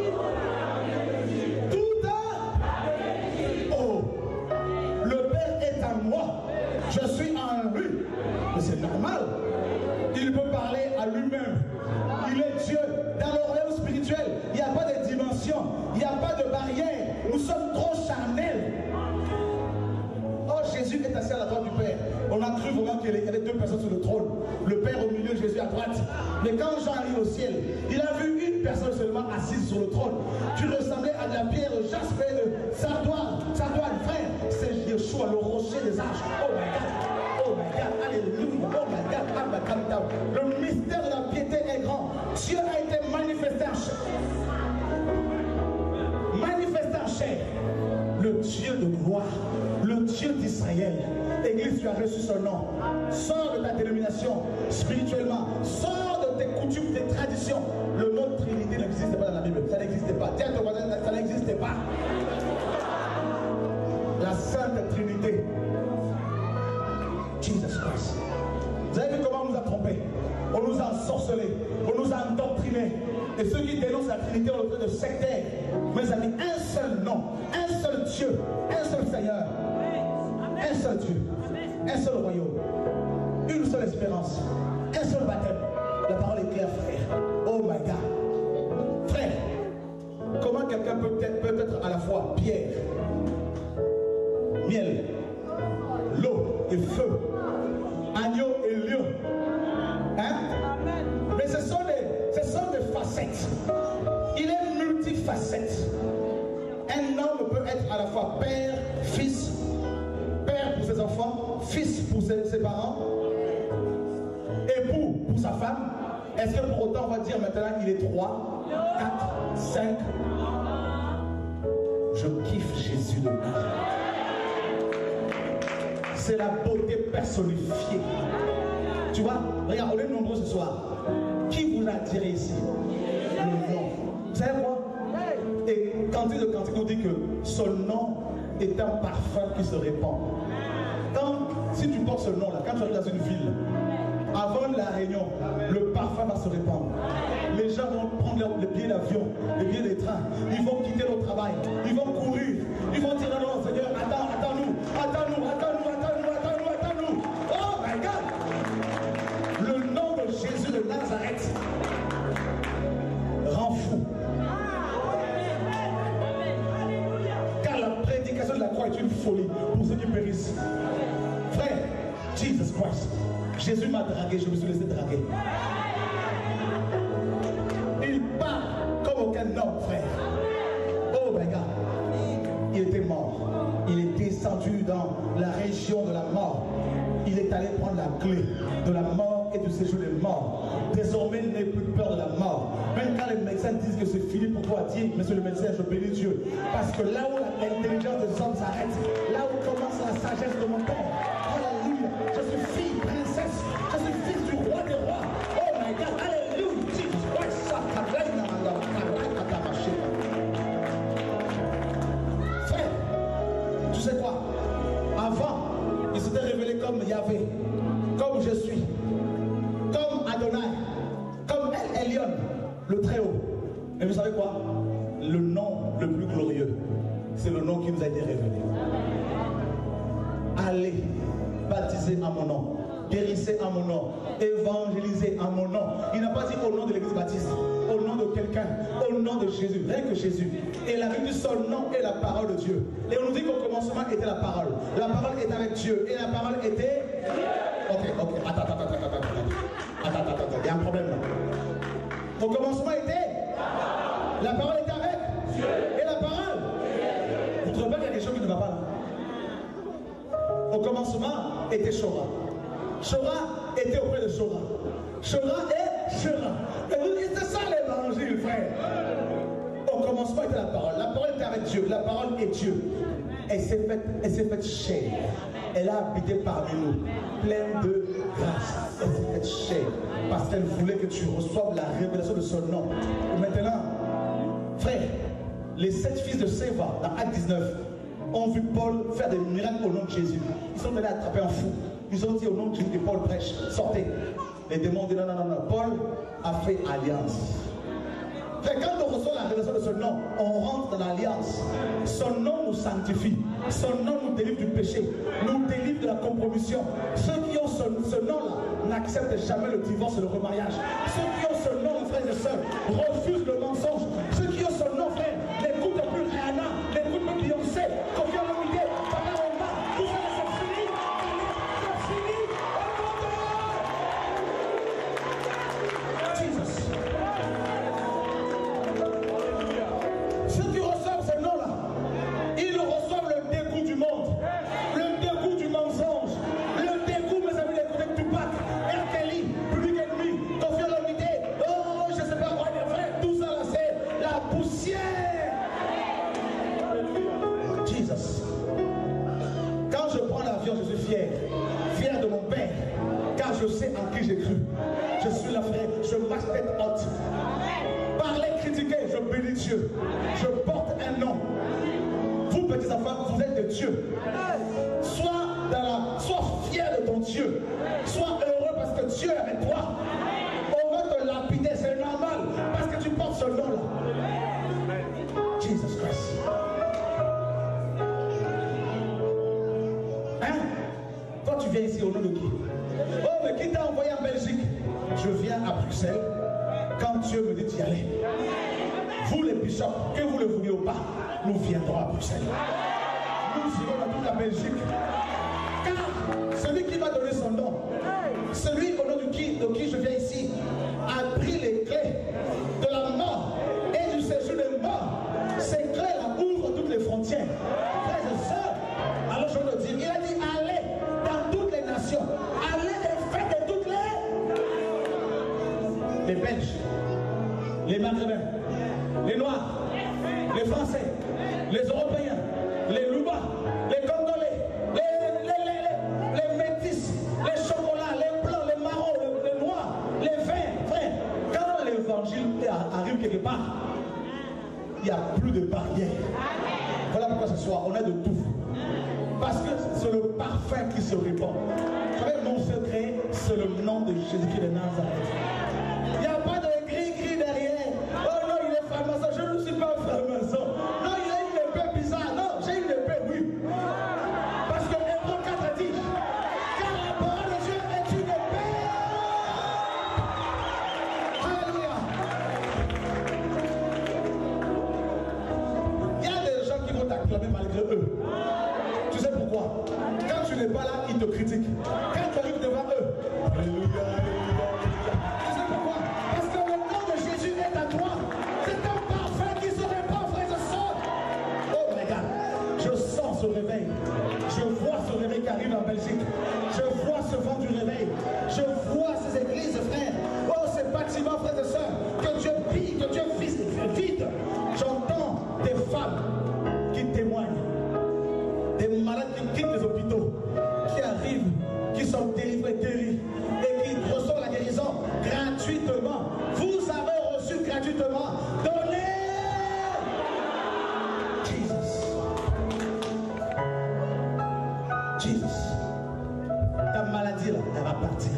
tout. Oh, le Père est en moi. Je suis en lui. Mais c'est normal. Il peut parler à lui-même. Il est Dieu. Dans le royaume spirituel, il n'y a pas de dimension. Il n'y a pas de barrière. Nous sommes trop charnels. Oh, Jésus est assis à la droite du Père. On a cru vraiment qu'il y avait deux personnes sur le trône. Le Père au milieu, Jésus à droite. Mais quand Jean arrive au ciel, il a vu une personne seulement assise sur le trône, qui ressemblait à de la pierre jaspe de sardoine. Sardoine, frère, c'est Yeshua, le rocher des âges. Oh my God, oh my God, alléluia, oh my God, oh my God. Le mystère de la piété est grand. Dieu a été manifesté en chair. Manifesté en chair. Le Dieu de gloire, le Dieu d'Israël. Église, tu as reçu son nom. Sors de ta dénomination spirituellement. Sors de tes coutumes, tes traditions. Le mot Trinité n'existe pas dans la Bible. Ça n'existait pas. Tiens, ton voisin, ça n'existait pas. La Sainte Trinité. Jesus Christ. Vous avez vu comment on nous a trompés? On nous a ensorcelés. On nous a endoctrinés. Et ceux qui dénoncent la Trinité ont le trait de sectaire. Mes amis, un seul nom, un seul Dieu, un seul Seigneur, un seul Dieu, un seul royaume, une seule espérance, un seul baptême. La parole est claire, frère. Oh my God. Frère, comment quelqu'un peut être à la fois pierre, miel, l'eau et feu, agneau et lion? Hein? Mais ce sont des facettes. Il est multifacette. Un homme peut être à la fois père, fils, père pour ses enfants, fils pour ses parents, époux pour sa femme. Est-ce que pour autant on va dire maintenant il est 3, 4, 5? Je kiffe Jésus de Nazareth. C'est la beauté personnifiée. Tu vois, regarde, on est nombreux ce soir. Qui vous a attiré ici? Le nom. Vous savez quoi? Et Cantique de Cantique nous dit que son nom est un parfum qui se répand. Si tu portes ce nom-là, quand tu arrives dans une ville, avant la réunion, le parfum va se répandre. Les gens vont prendre les billets d'avion, les billets des trains, ils vont quitter leur travail, ils vont courir, ils vont dire non, Seigneur, attends-nous. Oh my God! Le nom de Jésus de Nazareth rend fou. Car la prédication de la croix est une folie pour ceux qui périssent. Frère, Jesus Christ, Jésus m'a dragué, je me suis laissé draguer. Il part comme aucun homme, frère. Oh my God. Il était mort. Il est descendu dans la région de la mort. Il est allé prendre la clé de la mort et du séjour des morts. Désormais, il n'a plus peur de la mort. Même quand les médecins disent que c'est fini pour toi, dis, monsieur le médecin, je bénis Dieu. Parce que là où l'intelligence des hommes s'arrête, là où commence la sagesse de mon père, alléluia, je suis fille, princesse, je suis fils du roi des rois. Oh my God, alléluia, Jesus Christ, frère, tu sais quoi? Avant, il s'était révélé comme Yahvé, comme je suis, comme Adonai, comme El Elyon, le Très-Haut. Mais vous savez quoi? Le nom le plus glorieux, c'est le nom qui nous a été révélé. Allez, baptisez en mon nom, guérissez en mon nom, évangélisez en mon nom. Il n'a pas dit au nom de l'église baptiste, au nom de quelqu'un, au nom de Jésus, rien que Jésus. Et la Bible dit son nom est la parole de Dieu. Et on nous dit qu'au commencement était la parole. La parole était avec Dieu et la parole était... Ok, attends, il y a un problème là. Au commencement était... La parole était avec Dieu. Et la parole... Vous trouvez pas qu'il y a quelque chose qui ne va pas là? Au commencement était Shora. Shora était auprès de Shora. Shora est Shora. Et vous dites, c'est ça l'évangile, frère. Au commencement était la parole. La parole était avec Dieu. La parole est Dieu. Elle s'est faite chair. Elle a habité parmi nous, pleine de grâce. Elle s'est faite chair. Parce qu'elle voulait que tu reçoives la révélation de son nom. Et maintenant, frère, les 7 fils de Séva, dans Acte 19, ont vu Paul faire des miracles au nom de Jésus. Ils sont allés attraper un fou. Ils ont dit au nom de Jésus que Paul prêche, sortez. Les démons disent non. Paul a fait alliance. Quand on reçoit la révélation de son nom, on rentre dans l'alliance. Son nom nous sanctifie. Son nom nous délivre du péché. Nous délivre de la compromission. Ceux qui ont ce nom-là n'acceptent jamais le divorce et le remariage. Ceux qui ont ce nom, frères et sœurs, refusent le mensonge. Ceux qui ont ce nom, frère, n'écoutent plus Rihanna, n'écoutent plus Beyoncé, confiant en l'unité, Papa Oma, tout ça, c'est fini. C'est fini. Jesus. Ceux qui reçoivent ce nom-là, ils reçoivent le dégoût du monde, le dégoût du mensonge, le dégoût, mes amis, d'écouter Tupac, R. Kelly, Public Enemy, confiant en l'unité, oh, je sais pas quoi, des frères, tout ça là, c'est la poussière. Jesus. Quand je prends l'avion, je suis fier de mon Père, car je sais en qui j'ai cru. Je suis là, frère, je marche tête haute. Parler, critiquer, je bénis Dieu. Je porte un nom. Vous, petits enfants, vous êtes de Dieu. Sois fier de ton Dieu. Sois heureux parce que Dieu est avec toi. On va te lapider, c'est normal, parce que tu portes ce nom-là. Jesus Christ. Hein? Toi, tu viens ici au nom de qui? Oh, mais qui t'a envoyé en Belgique? Je viens à Bruxelles quand Dieu me dit d'y aller. Vous les bishops, que vous le vouliez ou pas, nous viendrons à Bruxelles. Nous irons dans toute la Belgique. Car celui qui m'a donné son nom, celui au nom de qui je viens ici, a pris les clés de la mort et du séjour des morts. Ces clés-là ouvrent toutes les frontières. Frères et sœurs, alors je veux le dire, il a dit allez dans toutes les nations, allez et faites de toutes les Belges, les Maghrébins, les Noirs, les Français, les Européens, les Louba, les Congolais, les Métis, les chocolats, les blancs, les marrons, les noirs, les verts, frère. Quand l'évangile arrive quelque part, il n'y a plus de barrière. Voilà pourquoi ça s'asseoir, on a de tout. Parce que c'est le parfum qui se répand. Vous savez, mon secret, c'est le nom de Jésus-Christ de Nazareth. Il n'y a pas de gris derrière. Oh non, il est franc-maçon. Je ne suis pas franc-maçon. Non, il a une épée bizarre. Non, j'ai une épée, oui. Parce que Hébreux 4 dit, car la parole de Dieu est une épée. Alléluia. Il y a des gens qui vont t'acclamer malgré eux. Tu sais pourquoi? Quand tu n'es pas là, ils te critiquent. Quand tu arrives devant eux, alléluia, alléluia. Tu sais pourquoi? Parce que le nom de Jésus est à toi. C'est un parfum qui se répand, frères et sœurs. Oh my God, je sens ce réveil. Je vois ce réveil qui arrive en Belgique. Je vois ce vent du réveil. Je vois ces églises, frères. Oh, ces bâtiments, frères et sœurs, que Dieu pille, que Dieu vide. J'entends des femmes qui témoignent. Des malades qui quittent les hôpitaux, qui arrivent, qui sont délivrés, guéris, et qui reçoivent la guérison gratuitement. Vous avez reçu gratuitement. Donnez! Jesus. Jesus. Ta maladie là, elle va partir.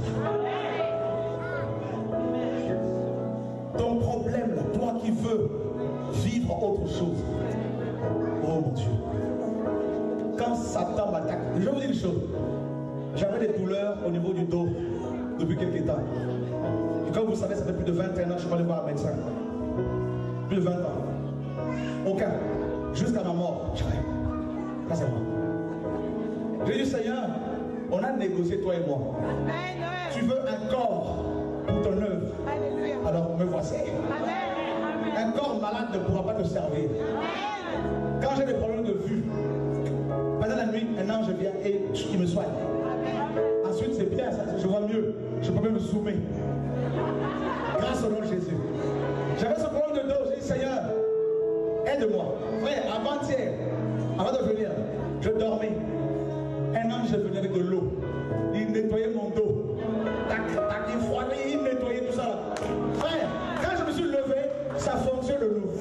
Ton problème là, toi qui veux vivre autre chose. Oh mon Dieu. Quand Satan m'attaque, je vais vous dire une chose. J'avais des douleurs au niveau du dos depuis quelques temps. Et comme vous savez, ça fait plus de 21 ans que je suis allé voir un médecin. Plus de 20 ans. Aucun. Jusqu'à ma mort. Là, c'est moi. J'ai dit, Seigneur, on a négocié, toi et moi. Tu veux un corps pour ton œuvre. Alors me voici. Un corps malade ne pourra pas te servir. Quand j'ai des problèmes de vue, pendant la nuit, un ange vient et il me soigne. Ensuite, c'est bien, ça, je vois mieux. Je peux même me zoomer. Grâce au nom de Jésus. J'avais ce problème de dos. J'ai dit, Seigneur, aide-moi. Frère, avant-hier, avant de venir, je dormais. Un ange venait avec de l'eau. Il nettoyait mon dos. Tac, tac, il froidait, il nettoyait tout ça. Frère, quand je me suis levé, ça fonctionne de nouveau.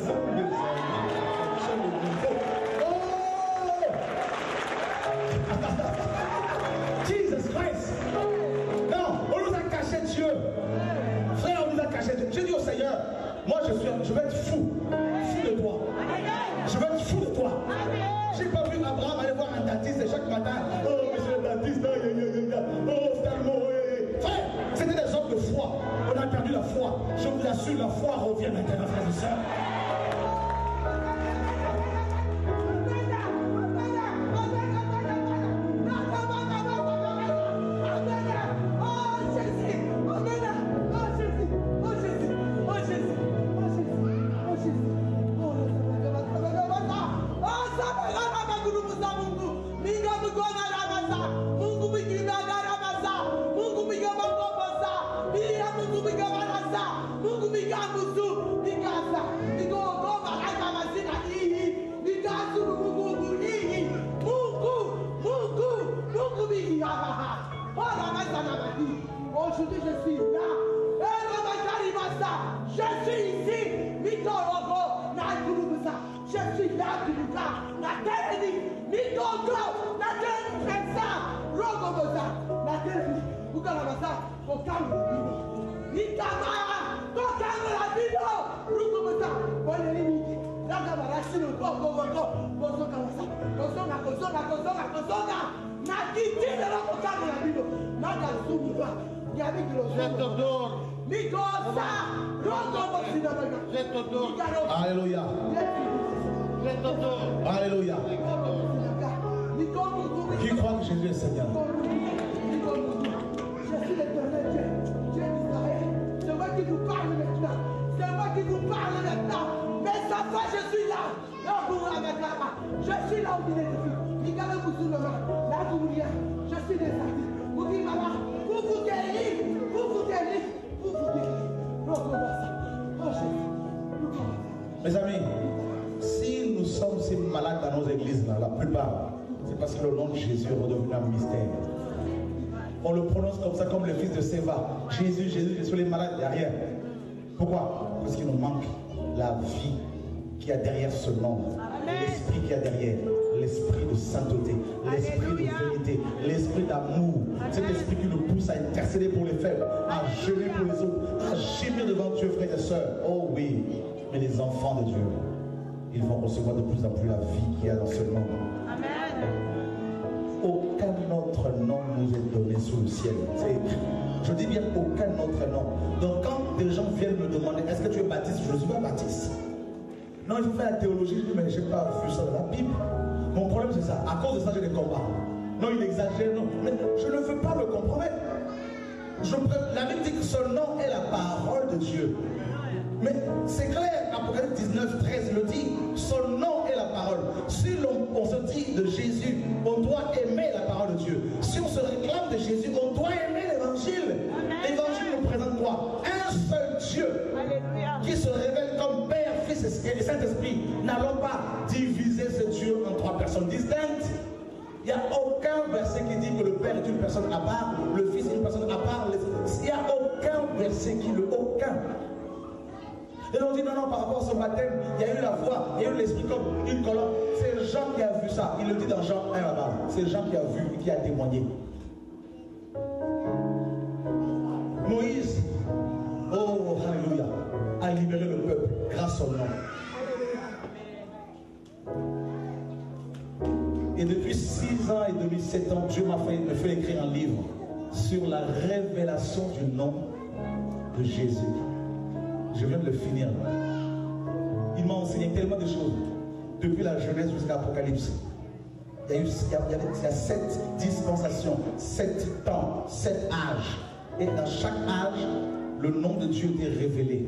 Jesus Christ. Non, on nous a caché Dieu. Frère, on nous a caché Dieu. J'ai dit au Seigneur, moi je vais être fou. Fou de toi. Je vais être fou de toi. J'ai pas vu Abraham aller voir un dentiste chaque matin. Oh, monsieur le dentiste, oh, ophtalmo. Frère, c'était des hommes de foi. On a perdu la foi. Je vous assure, la foi revient maintenant, frères et sœurs. Aujourd'hui, je suis là. Je suis ici. Je suis là. Alléluia. Alléluia. Qui croit que Jésus est Seigneur? Je suis l'éternel Dieu, Dieu d'Israël. C'est moi qui vous parle maintenant. C'est moi qui vous parle maintenant. Mais sa fois, je suis là. Je suis là où il est le fils. Je suis des artistes. Vous dites, maman, vous vous guérissez. Vous vous guérissez. Vous vous guérissez. Oh Jésus. Mes amis, si nous sommes si malades dans nos églises, là, la plupart, c'est parce que le nom de Jésus est redevenu un mystère. On le prononce comme ça, comme le fils de Séva. Jésus, Jésus, Jésus, les malades derrière. Pourquoi? Parce qu'il nous manque la vie qu'il y a derrière ce nom, l'esprit qu'il y a derrière, sainteté, l'esprit de vérité, l'esprit d'amour, cet esprit qui nous pousse à intercéder pour les faibles, à jeûner pour les autres, à gémir devant Dieu, frères et sœurs. Oh oui, mais les enfants de Dieu, ils vont recevoir de plus en plus la vie qu'il y a dans ce monde. Amen. Aucun autre nom nous est donné sous le ciel. Je dis bien aucun autre nom. Donc quand des gens viennent me demander est-ce que tu es baptiste, je ne suis pas baptiste. Non, il faut faire la théologie. Je dis mais je n'ai pas vu ça dans la Bible. Mon problème c'est ça. À cause de ça, j'ai des combats. Non, il exagère. Non, mais je ne veux pas me compromettre. La Bible dit que son nom est la parole de Dieu. Mais c'est clair, Apocalypse 19, 13 le dit, son nom est la parole. Si on se dit de Jésus, on doit aimer la parole de Dieu. Si on se réclame de Jésus, on doit aimer l'évangile. L'évangile nous présente quoi? Un seul Dieu. Alléluia. Qui se révèle comme Père, Fils et Saint-Esprit. N'allons pas diviser ce Dieu en trois personnes distinctes. Il n'y a aucun verset qui dit que le Père est une personne à part, le Fils est une personne à part. Il n'y a aucun verset qui le... Aucun. Et on dit non, par rapport à son baptême, il y a eu la voix, il y a eu l'esprit comme une colonne. C'est Jean qui a vu ça. Il le dit dans Jean 1 là-bas. C'est Jean qui a vu et qui a témoigné. Moïse, oh alléluia, a libéré le peuple grâce au nom. Et depuis 6 ans et demi, 7 ans, Dieu me fait écrire un livre sur la révélation du nom de Jésus. Je viens de le finir. Il m'a enseigné tellement de choses. Depuis la Genèse jusqu'à l'Apocalypse. Il y a 7 dispensations, 7 temps, 7 âges. Et dans chaque âge, le nom de Dieu est révélé.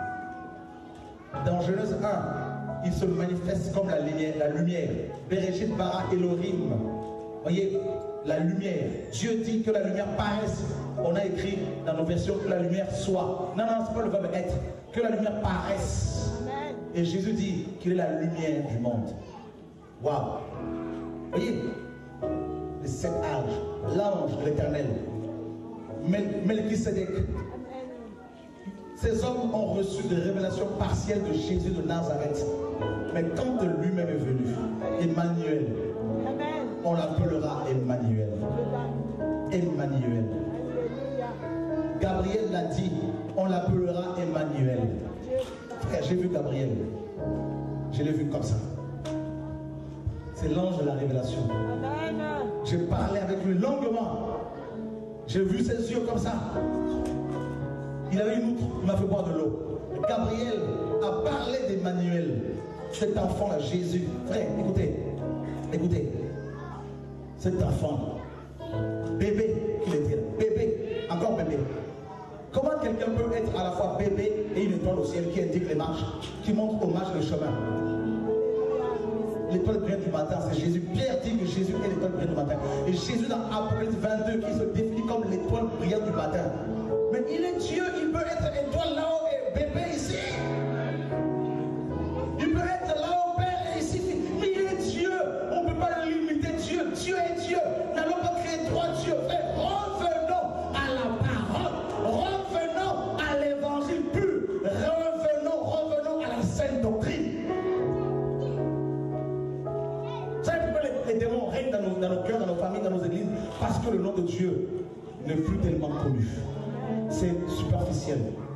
Dans Genèse 1, il se manifeste comme la lumière. Bereshit bara Elohim. Voyez, la lumière. Dieu dit que la lumière paraisse. On a écrit dans nos versions que la lumière soit. Non, c'est pas le verbe être. Que la lumière paraisse. Amen. Et Jésus dit qu'il est la lumière du monde. Waouh. Voyez, les 7 âges, l'ange de l'Éternel, Melchisédek. Ces hommes ont reçu des révélations partielles de Jésus de Nazareth. Mais quand lui-même est venu, Emmanuel, on l'appellera Emmanuel. Emmanuel. Gabriel l'a dit, on l'appellera Emmanuel. Frère, j'ai vu Gabriel. Je l'ai vu comme ça. C'est l'ange de la révélation. J'ai parlé avec lui longuement. J'ai vu ses yeux comme ça. Il avait une outre, il m'a fait boire de l'eau. Gabriel a parlé d'Emmanuel. Cet enfant-là, Jésus. Frère, écoutez. Cet enfant, bébé qu'il était là. Bébé, encore bébé. Comment quelqu'un peut être à la fois bébé et une étoile au ciel qui indique les marches, qui montre aux marches le chemin? L'étoile brillante du matin, c'est Jésus. Pierre dit que Jésus est l'étoile brillante du matin. Et Jésus dans Apocalypse 22 qui se définit comme l'étoile brillante du matin. Mais il est Dieu, il peut être étoile là-haut et bébé ici. Il peut être là-haut, Père et ici. Mais il est Dieu. On ne peut pas limiter Dieu. Dieu est Dieu. N'allons pas créer 3 dieux. Frère, revenons à la parole. Revenons à l'évangile pur. Revenons à la sainte doctrine. Vous savez pourquoi les démons règnent dans nos cœurs, dans nos familles, dans nos églises? Parce que le nom de Dieu n'est plus tellement connu. C'est superficiel.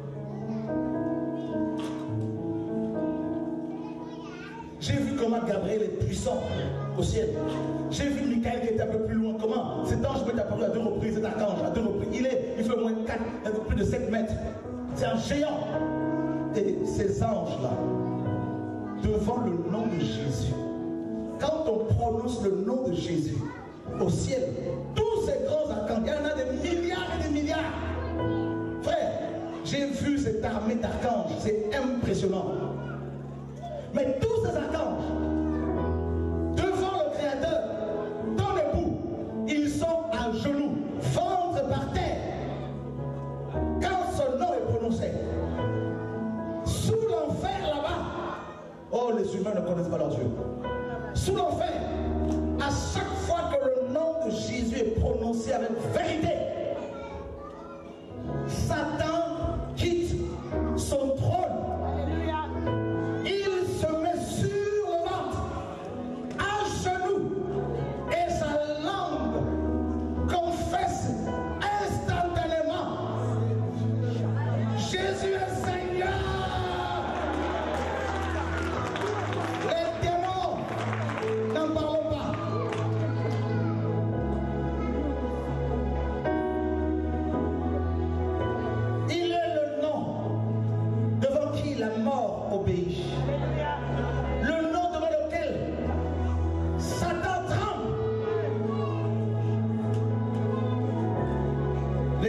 J'ai vu comment Gabriel est puissant au ciel. J'ai vu Michael qui était un peu plus loin. Comment cet ange peut être apparu à 2 reprises, cet archange à 2 reprises. Il fait au moins 4, plus de 7 mètres. C'est un géant. Et ces anges-là, devant le nom de Jésus, quand on prononce le nom de Jésus au ciel, tous ces grands archanges, il y en a des milliards et des milliards. Frère, j'ai vu cette armée d'archanges, c'est impressionnant. Mais tous ces archanges, devant le Créateur, ton époux, ils sont à genoux, ventre par terre. Quand son nom est prononcé, sous l'enfer là-bas, oh, les humains ne connaissent pas leur Dieu. Sous l'enfer, à chaque fois que le nom de Jésus est prononcé avec vérité, Satan quitte son trône. Il se met sur le ventre, à genoux,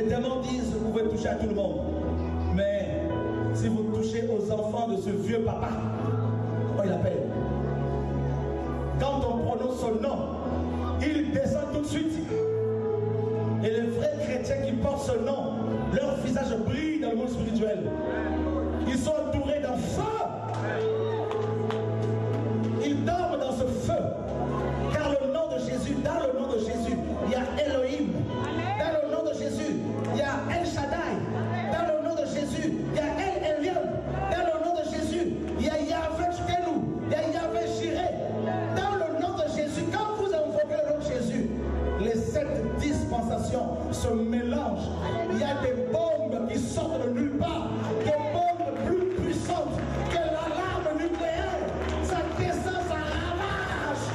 démons disent que vous pouvez toucher à tout le monde. Mais si vous touchez aux enfants de ce vieux papa, comment il appelle? Quand on prononce son nom, il descend tout de suite. Et les vrais chrétiens qui portent ce nom, leur visage brille dans le monde spirituel. Ils sont entourés d'un feu. Ils dorment dans ce feu. Car le nom de Jésus, dans le nom de Jésus, il y a Elohim. Dans le nom de Jésus, il y a El Shaddai. Dans le nom de Jésus, il y a El Elyon. Dans le nom de Jésus, il y a Yahvé Shkenu. Il y a Yahvé Jireh. Dans le nom de Jésus, quand vous invoquez le nom de Jésus, les 7 dispensations se mélangent. Il y a des bombes qui sortent de nulle part. Des bombes plus puissantes que l'alarme nucléaire. Ça descend, ça ravage.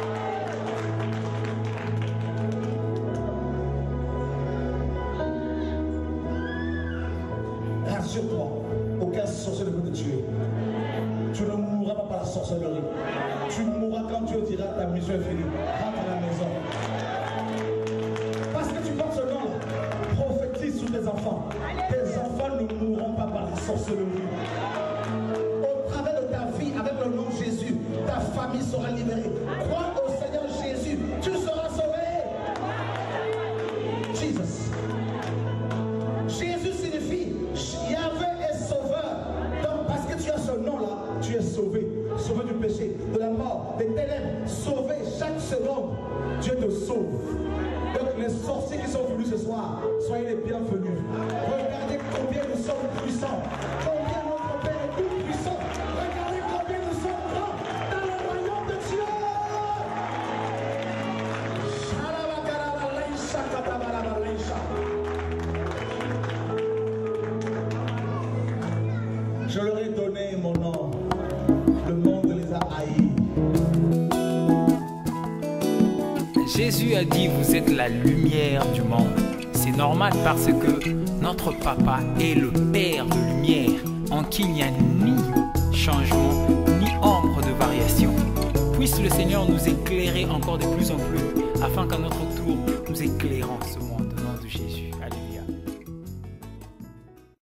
Rassure-toi, aucun sorcier ne peut te tuer. Tu ne mourras pas par la sorcellerie. Tu mourras quand Dieu dira ta mission est finie. Rentre à la maison. Parce que tu portes ce nom-là, prophétise sur tes enfants. Tes enfants ne mourront pas par la sorcellerie. Au travers de ta vie, avec le nom de Jésus, ta famille sera libérée. Crois au Seigneur Jésus, tu seras sauvé. Jesus. Jésus signifie Yahvé est sauveur. Donc parce que tu as ce nom-là, tu es sauvé. Sauvé du péché, de la mort, des ténèbres. Sauvé chaque seconde. Dieu te sauve. Donc les sorciers qui sont venus ce soir, soyez les bienvenus. Regardez combien nous sommes puissants. Combien notre Père est tout puissant. Regardez combien nous sommes grands dans le royaume de Dieu. Je leur ai donné mon nom. Le monde les a haïs. Jésus a dit, vous êtes la lumière du monde. C'est normal parce que notre Papa est le Père de lumière, en qui il n'y a ni changement, ni ombre de variation. Puisse le Seigneur nous éclairer encore de plus en plus, afin qu'à notre tour, nous éclairons ce monde.